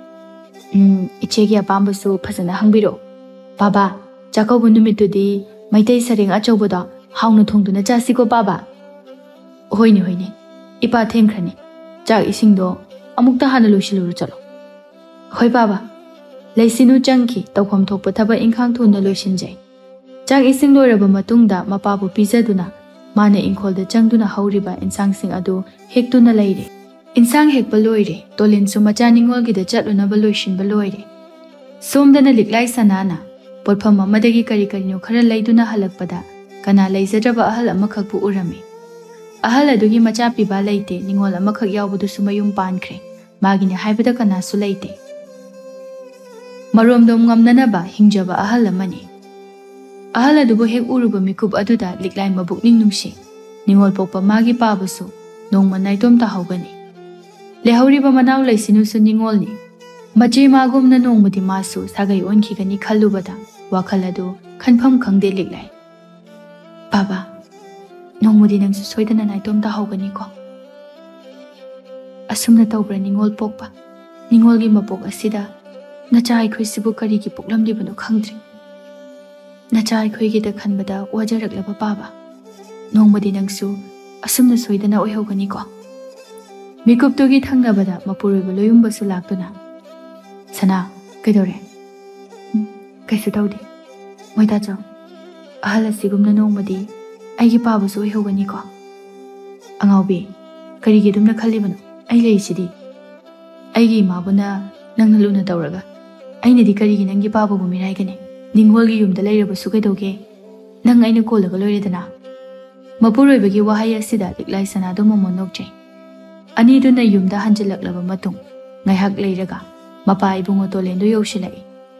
ꯏꯆꯦꯒꯤ ꯑꯄꯥꯝꯕꯁꯨ ꯐꯖꯅ ꯍꯪꯕꯤꯔꯛꯑꯣ꯫ ꯕꯥꯕꯥ, ꯆꯥꯛꯀꯧꯕ ꯅꯨꯃꯤꯠꯇꯨꯗꯤ ꯃꯩꯇꯩ ꯁꯔꯦꯡ ꯑꯆꯧꯕꯗꯣ ꯍꯥꯎꯅ ꯊꯣꯡꯗꯨꯅ ꯆꯥꯁꯤꯀꯣ ꯄꯥꯕꯥ꯫ ꯍꯣꯏꯅꯦ ꯍꯣꯏꯅꯦ, ꯏꯄꯥ ꯊꯦꯡꯈ꯭ꯔꯅꯤ꯫ ꯆꯥꯛ ꯏꯁꯤꯡꯗꯣ ꯑꯃꯨꯛꯇ ꯍꯥꯟꯅ ꯂꯣꯏꯁꯤꯜꯂꯨꯔꯣ ꯆꯠꯂꯣ꯫ ꯍꯣꯏ ꯄꯥꯕꯥ꯫ ꯂꯩꯁꯤꯅꯨ ꯆꯪꯈꯤ꯫ ꯇꯧꯐꯝ ꯊꯣꯛꯄ ꯊꯕꯛ ꯏꯪꯈꯥꯡ ꯊꯨꯅ ꯂꯣꯏꯁꯤꯟꯖꯩ꯫ ꯆꯥꯛ ꯏꯁꯤꯡ ꯂꯣꯏꯔꯕ ꯃꯇꯨꯡꯗ ꯃꯄꯥꯕꯨ ꯄꯤꯖꯗꯨꯅ ꯃꯥꯅ ꯏꯪꯈꯣꯜꯗ ꯆꯪꯗꯨꯅ ꯍꯧꯔꯤꯕ ꯏꯟꯁꯥꯡꯁꯤꯡ ꯑꯗꯨ ꯍꯦꯛꯇꯨꯅ ꯂꯩꯔꯦ꯫ ꯏꯟꯁꯥꯡ ꯍꯦꯛꯄ ꯂꯣꯏꯔꯦ꯫ ꯇꯣꯂꯦꯟꯁꯨ ꯃꯆꯥ ꯅꯤꯡꯉꯣꯜꯒꯤꯗ ꯆꯠꯂꯨꯅꯕ ꯂꯣꯏꯁꯤꯟꯕ ꯂꯣꯏꯔꯦ꯫ ꯁꯣꯝꯗꯅ ꯂꯤꯛꯂꯥꯏ ꯁꯅꯥꯅ ꯄꯣꯠꯐꯝ ꯑꯃꯗꯒꯤ ꯀꯔꯤ ꯀꯔꯤꯅꯣ ꯈꯔ ꯂꯩꯗꯨꯅ ꯍꯜꯂꯛꯄꯗ ꯀꯅꯥ ꯂꯩꯖꯗ꯭ꯔꯕ ꯑꯍꯜ ꯑꯃꯈꯛꯄꯨ ꯎꯔꯝꯃꯤ꯫ ꯑꯍꯜ ꯑꯗꯨꯒꯤ ꯃꯆꯥ ꯄꯤꯕ ꯂꯩꯇꯦ꯫ ꯅꯤꯡꯉꯣꯜ ꯑꯃꯈꯛ ꯌꯥꯎꯕꯗꯨꯁꯨ ꯃꯌꯨꯝ ꯄꯥꯟꯈ꯭ꯔꯦ꯫ ꯃꯥꯒꯤꯅꯦ ꯍꯥꯏꯕꯗ ꯀꯅꯥꯁꯨ ꯂꯩꯇꯦ꯫ ꯃꯔꯣꯝꯗꯣꯝ ꯉꯝꯅꯅꯕ ꯍꯤꯡꯖꯕ ꯑꯍꯜ ꯑꯃꯅꯤ꯫ ꯑꯍꯜ ꯑꯗꯨꯕꯨ ꯍꯦꯛ ꯎꯔꯨꯕ ꯃꯤꯀꯨꯞ ꯑꯗꯨꯗ ꯂꯤꯛꯂꯥꯏ ꯃꯕꯨꯛꯅꯤꯡ ꯅꯨꯡꯁꯤ꯫ ꯅꯤꯡꯉꯣꯜ ꯄꯣꯛꯄ ꯃꯥꯒꯤ ꯄꯥꯕꯁꯨ ꯅꯣꯡꯃ ꯅꯥꯏꯇꯣꯝ ꯇꯥꯍꯧꯒꯅꯤ꯫ ꯂꯩꯍꯧꯔꯤꯕ ꯃꯅꯥꯎ ꯂꯩꯁꯤꯅꯨꯁꯨ ꯅꯤꯡꯉꯣꯜꯅꯤ꯫ ꯃꯆꯦ ꯃꯥꯒꯨꯝꯅ ꯅꯣꯡꯃꯗꯤ ꯃꯥꯁꯨ ꯁꯥꯒꯩ ꯑꯣꯟꯈꯤꯒꯅꯤ ꯈꯜꯂꯨꯕꯗ ꯋꯥꯈꯜ ꯑꯗꯨ ꯈꯟꯐꯝ ꯈꯪꯗꯦ ꯂꯤꯛꯂꯥꯏ꯫ ꯕꯥꯕꯥ, ꯅꯣꯡꯃꯗꯤ ꯅꯪꯁꯨ ꯁꯣꯏꯗꯅ ꯅꯥꯏꯇꯣꯝ ꯇꯥꯍꯧꯒꯅꯤꯀꯣ? ꯑꯁꯨꯝꯅ ꯇꯧꯕ꯭ꯔꯥ ꯅꯤꯡꯉꯣꯜ ꯄꯣꯛꯄ? ꯅꯤꯡꯉꯣꯜꯒꯤ ꯃꯄꯣꯛ ꯑꯁꯤꯗ ꯅꯆꯥ ꯑꯩꯈꯣꯏꯁꯤꯕꯨ ꯀꯔꯤꯒꯤ ꯄꯣꯛꯂꯝꯂꯤꯕꯅꯣ ꯈꯪꯗ꯭ꯔꯤ꯫ ꯅꯆꯥ ꯑꯩꯈꯣꯏꯒꯤꯗ ꯈꯟꯕꯗ ꯋꯥꯖꯔꯛꯂꯕ ꯄꯥꯕ, ꯅꯣꯡꯃꯗꯤ ꯅꯪꯁꯨ ꯑꯁꯨꯝꯅ ꯁꯣꯏꯗꯅ ꯑꯣꯏꯍꯧꯒꯅꯤꯀꯣ? ꯃꯤꯀꯨꯞꯇꯨꯒꯤ ꯊꯪꯅꯕꯗ ꯃꯄꯨꯔꯣꯏꯕ ꯂꯣꯌꯨꯝꯕꯁꯨ ꯂꯥꯛꯇꯨꯅ, ꯁꯅꯥ, ꯀꯩꯗꯧꯔꯦ? ꯀꯩꯁꯨ ꯇꯧꯗꯦ꯫ ꯃꯣꯏꯗꯥꯆꯧ, ꯑꯍꯜ ꯑꯁꯤꯒꯨꯝꯅ ꯅꯣꯡꯃꯗꯤ ꯑꯩꯒꯤ ꯄꯥꯕꯁꯨ ꯑꯣꯏꯍꯧꯒꯅꯤꯀꯣ? ꯑꯉꯥꯎꯕꯤ, ꯀꯔꯤꯒꯤ ꯑꯗꯨꯝꯅ ꯈꯜꯂꯤꯕꯅꯣ? ꯑꯩ ꯂꯩꯔꯤꯁꯤꯗꯤ꯫ ꯑꯩꯒꯤ ꯏꯃꯥꯕꯨꯅ ꯅꯪꯅ ꯂꯨꯅ ꯇꯧꯔꯒ ꯑꯩꯅꯗꯤ ꯀꯔꯤꯒꯤ ꯅꯪꯒꯤ ꯄꯥꯕꯕꯨ ꯃꯤꯔꯥꯏꯒꯅꯤ? ꯅꯤꯡꯉꯣꯜꯒꯤ ꯌꯨꯝꯗ ꯂꯩꯔꯕꯁꯨ ꯀꯩꯗꯧꯒꯦ? ꯅꯪ ꯑꯩꯅ ꯀꯣꯜꯂꯒ ꯂꯣꯏꯔꯦꯗꯅ꯫ ꯃꯄꯨꯔꯣꯏꯕꯒꯤ ꯋꯥꯍꯩ ꯑꯁꯤꯗ ꯂꯤꯛꯂꯥꯏ ꯁꯅꯥꯗꯨ ꯃꯃꯣꯟ ꯅꯣꯛꯆꯩ꯫ ꯑꯅꯤꯗꯨꯅ ꯌꯨꯝꯗ ꯍꯟꯖꯤꯜꯂꯛꯂꯕ ꯃꯇꯨꯡ ꯉꯥꯏꯍꯥꯛ ꯂꯩꯔꯒ ꯃꯄꯥ ꯏꯕꯨꯡꯉꯣ ꯇꯣꯂꯦꯟꯗꯨ ꯌꯧꯁꯤꯜꯂꯛꯏ꯫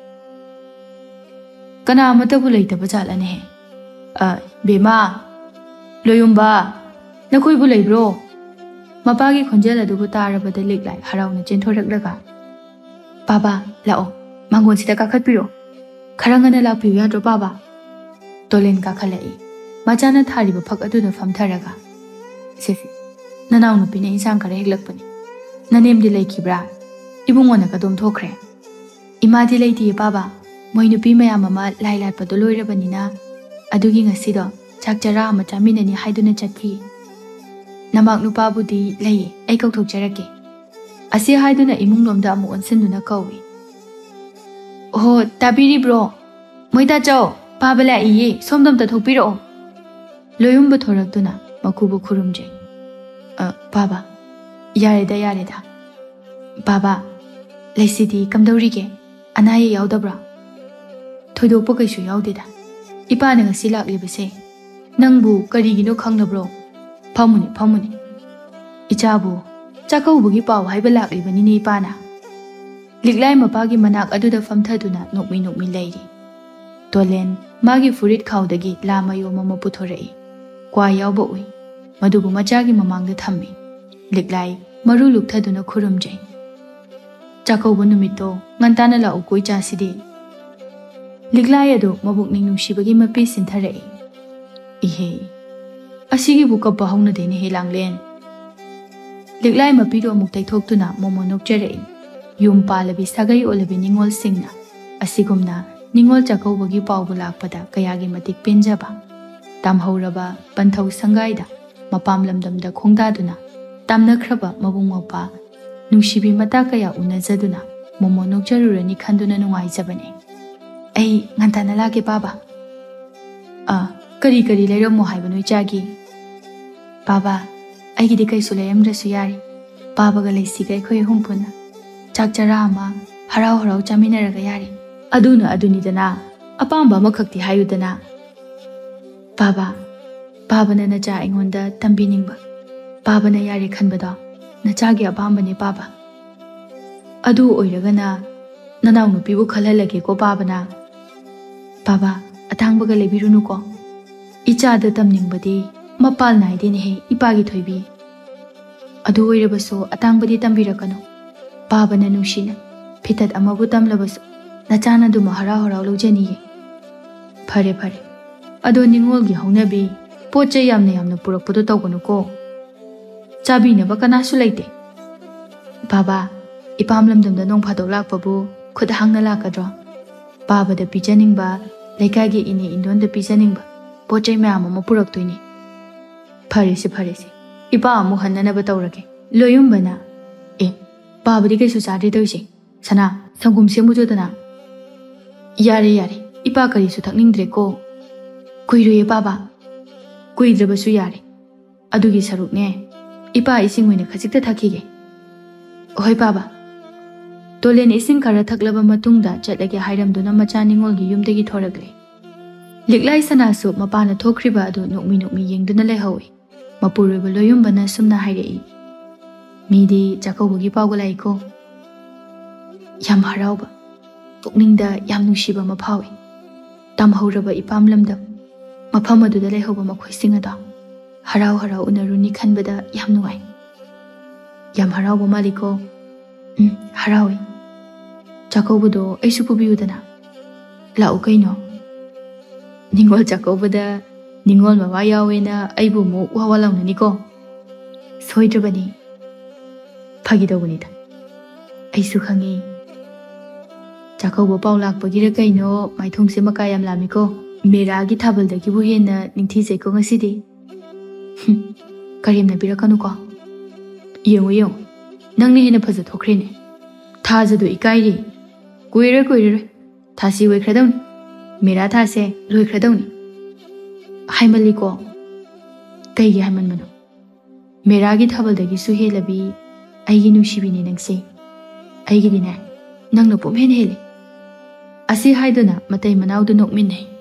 ꯀꯅꯥ ꯑꯃꯠꯇꯕꯨ ꯂꯩꯇꯕ ꯖꯥꯠꯂꯅꯦꯍꯦ? ꯕꯦꯃꯥ, ꯂꯣꯌꯨꯝꯕ, ꯅꯈꯣꯏꯕꯨ ꯂꯩꯕ꯭ꯔꯣ? ꯃꯄꯥꯒꯤ ꯈꯣꯟꯖꯦꯜ ꯑꯗꯨꯕꯨ ꯇꯥꯔꯕꯗ ꯂꯤꯛꯂꯥꯏ ꯍꯔꯥꯎꯅ ꯆꯦꯟꯊꯣꯔꯛꯂꯒ, ꯄꯥꯕꯥ, ꯂꯥꯛꯑꯣ, ꯃꯥꯡꯒꯣꯟꯁꯤꯗ ꯀꯥꯈꯠꯄꯤꯔꯣ꯫ ꯈꯔ ꯉꯟꯅ ꯂꯥꯛꯄꯤꯌꯨ ꯌꯥꯗ꯭ꯔꯣ ꯄꯥꯕꯥ? ꯇꯣꯂꯦꯟ ꯀꯥꯈꯠꯂꯛꯏ꯫ ꯃꯆꯥꯅ ꯊꯥꯔꯤꯕ ꯐꯛ ꯑꯗꯨꯗ ꯐꯝꯊꯔꯒ, ꯁꯦꯁꯦ, ꯅꯅꯥꯎ ꯅꯨꯄꯤꯅ ꯏꯟꯁꯥꯡ ꯈꯔ ꯍꯦꯛꯂꯛꯄꯅꯤ꯫ ꯅꯅꯦꯝꯗꯤ ꯂꯩꯈꯤꯕ꯭ꯔꯥ? ꯏꯕꯨꯡꯉꯣꯅ ꯀꯗꯣꯝ ꯊꯣꯛꯈ꯭ꯔꯦ? ꯏꯃꯥꯗꯤ ꯂꯩꯇꯤꯌꯦ ꯄꯥꯕꯥ꯫ ꯃꯣꯏ ꯅꯨꯄꯤ ꯃꯌꯥꯝ ꯑꯃ ꯂꯥꯏ ꯂꯥꯠꯄꯗꯣ ꯂꯣꯏꯔꯕꯅꯤꯅ ꯑꯗꯨꯒꯤ ꯉꯁꯤꯗꯣ ꯆꯥꯛ ꯆꯔꯥ ꯑꯃ ꯆꯥꯃꯤꯟꯅꯅꯤ ꯍꯥꯏꯗꯨꯅ ꯆꯠꯈꯤ꯫ ꯅꯃꯥꯛ ꯅꯨꯄꯥꯕꯨꯗꯤ ꯂꯩꯌꯦ, ꯑꯩ ꯀꯧꯊꯣꯛꯆꯔꯛꯀꯦ꯫ ꯑꯁꯤ ꯍꯥꯏꯗꯨꯅ ꯏꯃꯨꯡꯂꯣꯝꯗ ꯑꯃꯨꯛ ꯑꯣꯟꯁꯤꯟꯗꯨꯅ ꯀꯧꯏ꯫ ꯑꯣꯍꯣ, ꯇꯥꯕꯤꯔꯤꯕ꯭ꯔꯣ? ꯃꯣꯏꯗꯥꯆꯧ, ꯄꯥꯕ ꯂꯥꯛꯏꯌꯦ, ꯁꯣꯝꯗ ꯑꯝꯇ ꯊꯣꯛꯄꯤꯔꯛꯑꯣ꯫ ꯂꯣꯌꯨꯝꯕ ꯊꯣꯔꯛꯇꯨꯅ ꯃꯀꯨꯕꯨ ꯈꯨꯔꯨꯝꯖꯩ꯫ ꯄꯥꯕꯥ, ꯌꯥꯔꯦꯗ ꯌꯥꯔꯦꯗ꯫ ꯄꯥꯕꯥ, ꯂꯩꯁꯤꯗꯤ ꯀꯝꯗꯧꯔꯤꯒꯦ? ꯑꯅꯥ ꯑꯌꯦꯛ ꯌꯥꯎꯗꯕ꯭ꯔꯥ? ꯊꯣꯏꯗꯣꯛꯄ ꯀꯩꯁꯨ ꯌꯥꯎꯗꯦꯗ꯫ ꯏꯄꯥꯅ ꯉꯁꯤ ꯂꯥꯛꯂꯤꯕꯁꯦ ꯅꯪꯕꯨ ꯀꯔꯤꯒꯤꯅꯣ ꯈꯪꯅꯕ꯭ꯔꯣ? ꯐꯝꯃꯨꯅꯦ ꯐꯝꯃꯨꯅꯦ꯫ ꯏꯆꯥꯕꯨ ꯆꯥꯛꯀꯧꯕꯒꯤ ꯄꯥꯎ ꯍꯥꯏꯕ ꯂꯥꯛꯂꯤꯕꯅꯤꯅꯦ ꯏꯄꯥꯅ꯫ ꯂꯤꯛꯂꯥꯏ ꯃꯄꯥꯒꯤ ꯃꯅꯥꯛ ꯑꯗꯨꯗ ꯐꯝꯊꯗꯨꯅ ꯅꯣꯛꯃꯤ ꯅꯣꯛꯃꯤ ꯂꯩꯔꯤ꯫ ꯇꯣꯂꯦꯟ ꯃꯥꯒꯤ ꯐꯨꯔꯤꯠ ꯈꯥꯎꯗꯒꯤ ꯂꯥ ꯃꯌꯣꯝ ꯑꯃ ꯄꯨꯊꯣꯔꯛꯏ꯫ ꯀ꯭ꯋꯥ ꯌꯥꯎꯕ ꯎꯏ, ꯃꯗꯨꯕꯨ ꯃꯆꯥꯒꯤ ꯃꯃꯥꯡꯗ ꯊꯝꯃꯤ꯫ ꯂꯤꯛꯂꯥꯏ ꯃꯔꯨ ꯂꯨꯛꯊꯗꯨꯅ ꯈꯨꯔꯨꯝꯖꯩ꯫ ꯆꯥꯛꯀꯧꯕ ꯅꯨꯃꯤꯠꯇꯣ ꯉꯟꯇꯥꯅ ꯂꯥꯛꯎꯀꯣ ꯏꯆꯥꯁꯤꯗꯤ꯫ ꯂꯤꯛꯂꯥꯏ ꯑꯗꯨ ꯃꯕꯨꯛꯅꯤꯡ ꯅꯨꯡꯁꯤꯕꯒꯤ ꯃꯄꯤ ꯁꯤꯟꯊꯔꯛꯏ꯫ ꯏꯍꯦ, ꯑꯁꯤꯒꯤꯕꯨ ꯀꯞꯄ ꯍꯧꯅꯗꯦꯅꯦꯍꯦ ꯂꯥꯡꯂꯦꯟ꯫ ꯂꯤꯛꯂꯥꯏ ꯃꯄꯤꯗꯣ ꯑꯃꯨꯛ ꯇꯩꯊꯣꯛꯇꯨꯅ ꯃꯣꯃꯣ ꯅꯣꯛꯆꯔꯛꯏ꯫ ꯌꯨꯝ ꯄꯥꯜꯂꯕꯤ ꯁꯥꯒꯩ ꯑꯣꯜꯂꯕꯤ ꯅꯤꯡꯉꯣꯜꯁꯤꯡꯅ ꯑꯁꯤꯒꯨꯝꯅ ꯅꯤꯡꯉꯣꯜ ꯆꯥꯛꯀꯧꯕꯒꯤ ꯄꯥꯎꯕꯨ ꯂꯥꯛꯄꯗ ꯀꯌꯥꯒꯤ ꯃꯇꯤꯛ ꯄꯦꯟꯖꯕ꯫ ꯇꯥꯝꯍꯧꯔꯕ ꯄꯟꯊꯧ ꯁꯪꯒꯥꯏꯗ ꯃꯄꯥꯝ ꯂꯝꯗꯝꯗ ꯈꯣꯡꯗꯥꯗꯨꯅ ꯇꯥꯝꯅꯈ꯭ꯔꯕ ꯃꯕꯨꯡ ꯃꯧꯄꯥ ꯅꯨꯡꯁꯤꯕꯤ ꯃꯇꯥ ꯀꯌꯥ ꯎꯅꯖꯗꯨꯅ ꯃꯣꯃꯣ ꯅꯣꯛꯆꯔꯨꯔꯅꯤ ꯈꯟꯗꯨꯅ ꯅꯨꯡꯉꯥꯏꯖꯕꯅꯤ꯫ ꯑꯩ ꯉꯟꯇꯥꯅ ꯂꯥꯛꯀꯦ ꯕꯥꯕꯥ꯫ ꯀꯔꯤ ꯀꯔꯤ ꯂꯩꯔꯝꯃꯣ ꯍꯥꯏꯕꯅꯣ ꯏꯆꯥꯒꯤ? ꯕꯥꯕꯥ, ꯑꯩꯒꯤꯗꯤ ꯀꯩꯁꯨ ꯂꯩꯔꯝꯗ꯭ꯔꯁꯨ ꯌꯥꯔꯤ꯫ ꯕꯥꯕꯥꯒ ꯂꯩꯁꯤꯒ ꯑꯩꯈꯣꯏ ꯑꯍꯨꯝ ꯄꯨꯟꯅ ꯆꯥꯛ ꯆꯔꯥ ꯑꯃ ꯍꯔꯥꯎ ꯍꯔꯥꯎ ꯆꯥꯃꯤꯟꯅꯔꯒ ꯌꯥꯔꯤ꯫ ꯑꯗꯨꯅ ꯑꯗꯨꯅꯤꯗꯅ, ꯑꯄꯥꯝꯕ ꯑꯃꯈꯛꯇꯤ ꯍꯥꯏꯌꯨꯗꯅ꯫ ꯕꯥꯕꯥ, ꯕꯥꯕꯥꯅ ꯅꯆꯥ ꯑꯩꯉꯣꯟꯗ ꯇꯝꯕꯤꯅꯤꯡꯕ, ꯕꯥꯕꯥꯅ ꯌꯥꯔꯦ ꯈꯟꯕꯗꯣ ꯅꯆꯥꯒꯤ ꯑꯄꯥꯝꯕꯅꯤ ꯕꯥꯕꯥ꯫ ꯑꯗꯨ ꯑꯣꯏꯔꯒꯅ ꯅꯅꯥꯎ ꯅꯨꯄꯤꯕꯨ ꯈꯜꯍꯜꯂꯒꯦꯀꯣ ꯕꯥꯕꯥꯅ꯫ ꯕꯥꯕꯥ, ꯑꯇꯥꯡꯕꯒ ꯂꯩꯕꯤꯔꯨꯅꯨꯀꯣ꯫ ꯏꯆꯥꯗ ꯇꯝꯅꯤꯡꯕꯗꯤ ꯃꯄꯥꯜ ꯅꯥꯏꯗꯦꯅꯦꯍꯦ ꯏꯄꯥꯒꯤ ꯊꯣꯏꯕꯤ꯫ ꯑꯗꯨ ꯑꯣꯏꯔꯕꯁꯨ ꯑꯇꯥꯡꯕꯗꯤ ꯇꯝꯕꯤꯔꯛꯀꯅꯨ꯫ ꯕꯥꯕꯥꯅ ꯅꯨꯡꯁꯤꯅ ꯐꯤꯇꯠ ꯑꯃꯕꯨ ꯇꯝꯂꯕꯁꯨ ꯅꯆꯥꯅ ꯑꯗꯨꯃ ꯍꯔꯥꯎ ꯍꯔꯥꯎ ꯂꯧꯖꯅꯤꯌꯦ꯫ ꯐꯔꯦ ꯐꯔꯦ, ꯑꯗꯣ ꯅꯤꯡꯉꯣꯜꯒꯤ ꯍꯧꯅꯕꯤ ꯄꯣꯠ ꯆꯩ ꯌꯥꯝꯅ ꯌꯥꯝꯅ ꯄꯨꯔꯛꯄꯗꯣ ꯇꯧꯒꯅꯨꯀꯣ꯫ ꯆꯥꯕꯤꯅꯕ ꯀꯅꯥꯁꯨ ꯂꯩꯇꯦ꯫ ꯕꯥꯕꯥ, ꯏꯄꯥꯝ ꯂꯝꯗꯝꯗ ꯅꯣꯡ ꯐꯥꯗꯣꯛ ꯂꯥꯛꯄꯕꯨ ꯈꯨꯠ ꯍꯥꯡꯅ ꯂꯥꯛꯀꯗ꯭ꯔꯣ? ꯕꯥꯕꯥꯗ ꯄꯤꯖꯅꯤꯡꯕ, ꯂꯩꯀꯥꯏꯒꯤ ꯏꯅꯦ ꯏꯟꯗꯣꯟꯗ ꯄꯤꯖꯅꯤꯡꯕ ꯄꯣꯠ ꯆꯩ ꯃꯌꯥꯝ ꯑꯃ ꯄꯨꯔꯛꯇꯣꯏꯅꯤ꯫ ꯐꯔꯦꯁꯦ ꯐꯔꯦꯁꯦ, ꯏꯄꯥ ꯑꯃꯨꯛ ꯍꯟꯅꯅꯕ ꯇꯧꯔꯒꯦ꯫ ꯂꯣꯌꯨꯝꯕꯅ, ꯕꯥꯕꯥꯗꯤ ꯀꯩꯁꯨ ꯆꯥꯗ꯭ꯔꯤ ꯇꯧꯏꯁꯦ꯫ ꯁꯅꯥ, ꯁꯪꯒꯣꯝ ꯁꯦꯝꯃꯨꯆꯣꯗꯅ꯫ ꯌꯥꯔꯦ ꯌꯥꯔꯦ, ꯏꯄꯥ ꯀꯔꯤꯁꯨ ꯊꯛꯅꯤꯡꯗ꯭ꯔꯦꯀꯣ꯫ ꯀꯨꯏꯔꯣꯏꯌꯦ ꯕꯥꯕꯥ, ꯀꯨꯏꯗ꯭ꯔꯕꯁꯨ ꯌꯥꯔꯦ꯫ ꯑꯗꯨꯒꯤ ꯁꯔꯨꯛꯅꯦ, ꯏꯄꯥ ꯏꯁꯤꯡ ꯑꯣꯏꯅ ꯈꯖꯤꯛꯇ ꯊꯛꯈꯤꯒꯦ꯫ ꯍꯣꯏ ꯕꯥꯕꯥ꯫ ꯇꯣꯂꯦꯟ ꯏꯁꯤꯡ ꯈꯔ ꯊꯛꯂꯕ ꯃꯇꯨꯡꯗ ꯆꯠꯂꯒꯦ ꯍꯥꯏꯔꯝꯗꯨꯅ ꯃꯆꯥ ꯅꯤꯡꯉꯣꯜꯒꯤ ꯌꯨꯝꯗꯒꯤ ꯊꯣꯔꯛꯂꯦ꯫ ꯂꯤꯛꯂꯥꯏ ꯁꯅꯥꯁꯨ ꯃꯄꯥꯅ ꯊꯣꯛꯈ꯭ꯔꯤꯕ ꯑꯗꯨ ꯅꯣꯛꯃꯤ ꯅꯣꯛꯃꯤ ꯌꯦꯡꯗꯨꯅ ꯂꯩꯍꯧꯏ꯫ ꯃꯄꯨꯔꯣꯏꯕ ꯂꯣꯌꯨꯝꯕꯅ ꯁꯨꯝꯅ ꯍꯥꯏꯔꯛꯏ꯫ ꯃꯤꯗꯤ ꯆꯥꯛꯀꯧꯕꯒꯤ ꯄꯥꯎꯒ ꯂꯥꯛꯏꯀꯣ꯫ ꯌꯥꯝ ꯍꯔꯥꯎꯕ, ꯄꯨꯛꯅꯤꯡꯗ ꯌꯥꯝ ꯅꯨꯡꯁꯤꯕ ꯑꯃ ꯐꯥꯎꯏ꯫ ꯇꯥꯝꯍꯧꯔꯕ ꯏꯄꯥꯝ ꯂꯝꯗꯝ, ꯃꯐꯝ ꯑꯗꯨꯗ ꯂꯩꯍꯧꯕ ꯃꯈꯣꯏꯁꯤꯡ ꯑꯗꯣ ꯍꯔꯥꯎ ꯍꯔꯥꯎ ꯎꯅꯔꯨꯅꯤ ꯈꯟꯕꯗ ꯌꯥꯝ ꯅꯨꯡꯉꯥꯏ꯫ ꯌꯥꯝ ꯍꯔꯥꯎꯕ ꯃꯥꯜꯂꯤꯀꯣ꯫ ꯍꯔꯥꯎꯏ꯫ ꯆꯥꯛꯀꯧꯕꯗꯣ ꯑꯩꯁꯨ ꯄꯨꯕꯤꯌꯨꯗꯅ꯫ ꯂꯥꯛꯎ ꯀꯩꯅꯣ꯫ ꯅꯤꯡꯉꯣꯜ ꯆꯥꯛꯀꯧꯕꯗ ꯅꯤꯡꯉꯣꯜ ꯃꯋꯥ ꯌꯥꯎꯋꯦꯅ ꯑꯩꯕꯨ ꯑꯃꯨꯛ ꯋꯥ ꯂꯥꯎꯅꯅꯤꯀꯣ꯫ ꯁꯣꯏꯗ꯭ꯔꯕꯅꯤ꯫ ꯐꯥꯒꯤꯗꯧꯕꯅꯤꯗ, ꯑꯩꯁꯨ ꯈꯪꯉꯤ꯫ ꯆꯥꯛꯀꯧꯕ ꯄꯥꯎ ꯂꯥꯛꯄꯒꯤꯔ ꯀꯩꯅꯣ ꯃꯥꯏꯊꯣꯡꯁꯦ ꯃꯀꯥ ꯌꯥꯝ ꯂꯥꯝꯃꯤꯀꯣ꯫ ꯃꯦꯔꯥꯒꯤ ꯊꯥꯕꯜꯗꯒꯤꯕꯨ ꯍꯦꯟꯅ ꯅꯤꯡꯊꯤꯖꯩꯀꯣ ꯉꯁꯤꯗꯤ꯫ ꯀꯔꯦꯝꯅꯕꯤꯔꯛꯀꯅꯨꯀꯣ꯫ ꯌꯦꯡꯉꯨ ꯌꯦꯡꯉꯨ, ꯅꯪꯅ ꯍꯦꯟꯅ ꯐꯖꯊꯣꯛꯈ꯭ꯔꯦꯅꯦ꯫ ꯊꯥꯖꯗꯣ ꯏꯀꯥꯏꯔꯤ꯫ ꯀꯨꯏꯔꯔꯣꯏ ꯊꯥꯁꯤ ꯑꯣꯏꯈ꯭ꯔꯗꯧꯅꯤ꯫ ꯃꯦꯔꯥ ꯊꯥꯁꯦ ꯂꯣꯏꯈ꯭ꯔꯗꯧꯅꯤ꯫ ꯍꯥꯏꯃꯜꯂꯤꯀꯣ꯫ ꯀꯩꯒꯤ ꯍꯥꯏꯃꯟꯕꯅꯣ? ꯃꯦꯔꯥꯒꯤ ꯊꯥꯕꯜꯗꯒꯤꯁꯨ ꯍꯦꯜꯂꯕꯤ ꯑꯩꯒꯤ ꯅꯨꯡꯁꯤꯕꯤꯅꯤ ꯅꯪꯁꯦ꯫ ꯑꯩꯒꯤꯗꯤꯅꯦ ꯅꯪꯅ ꯄꯨꯝꯍꯦꯟ ꯍꯦꯜꯂꯤ꯫ ꯑꯁꯤ ꯍꯥꯏꯗꯨꯅ ꯃꯇꯩ ꯃꯅꯥꯎꯗꯨ ꯅꯣꯛꯃꯤꯟꯅꯩ꯫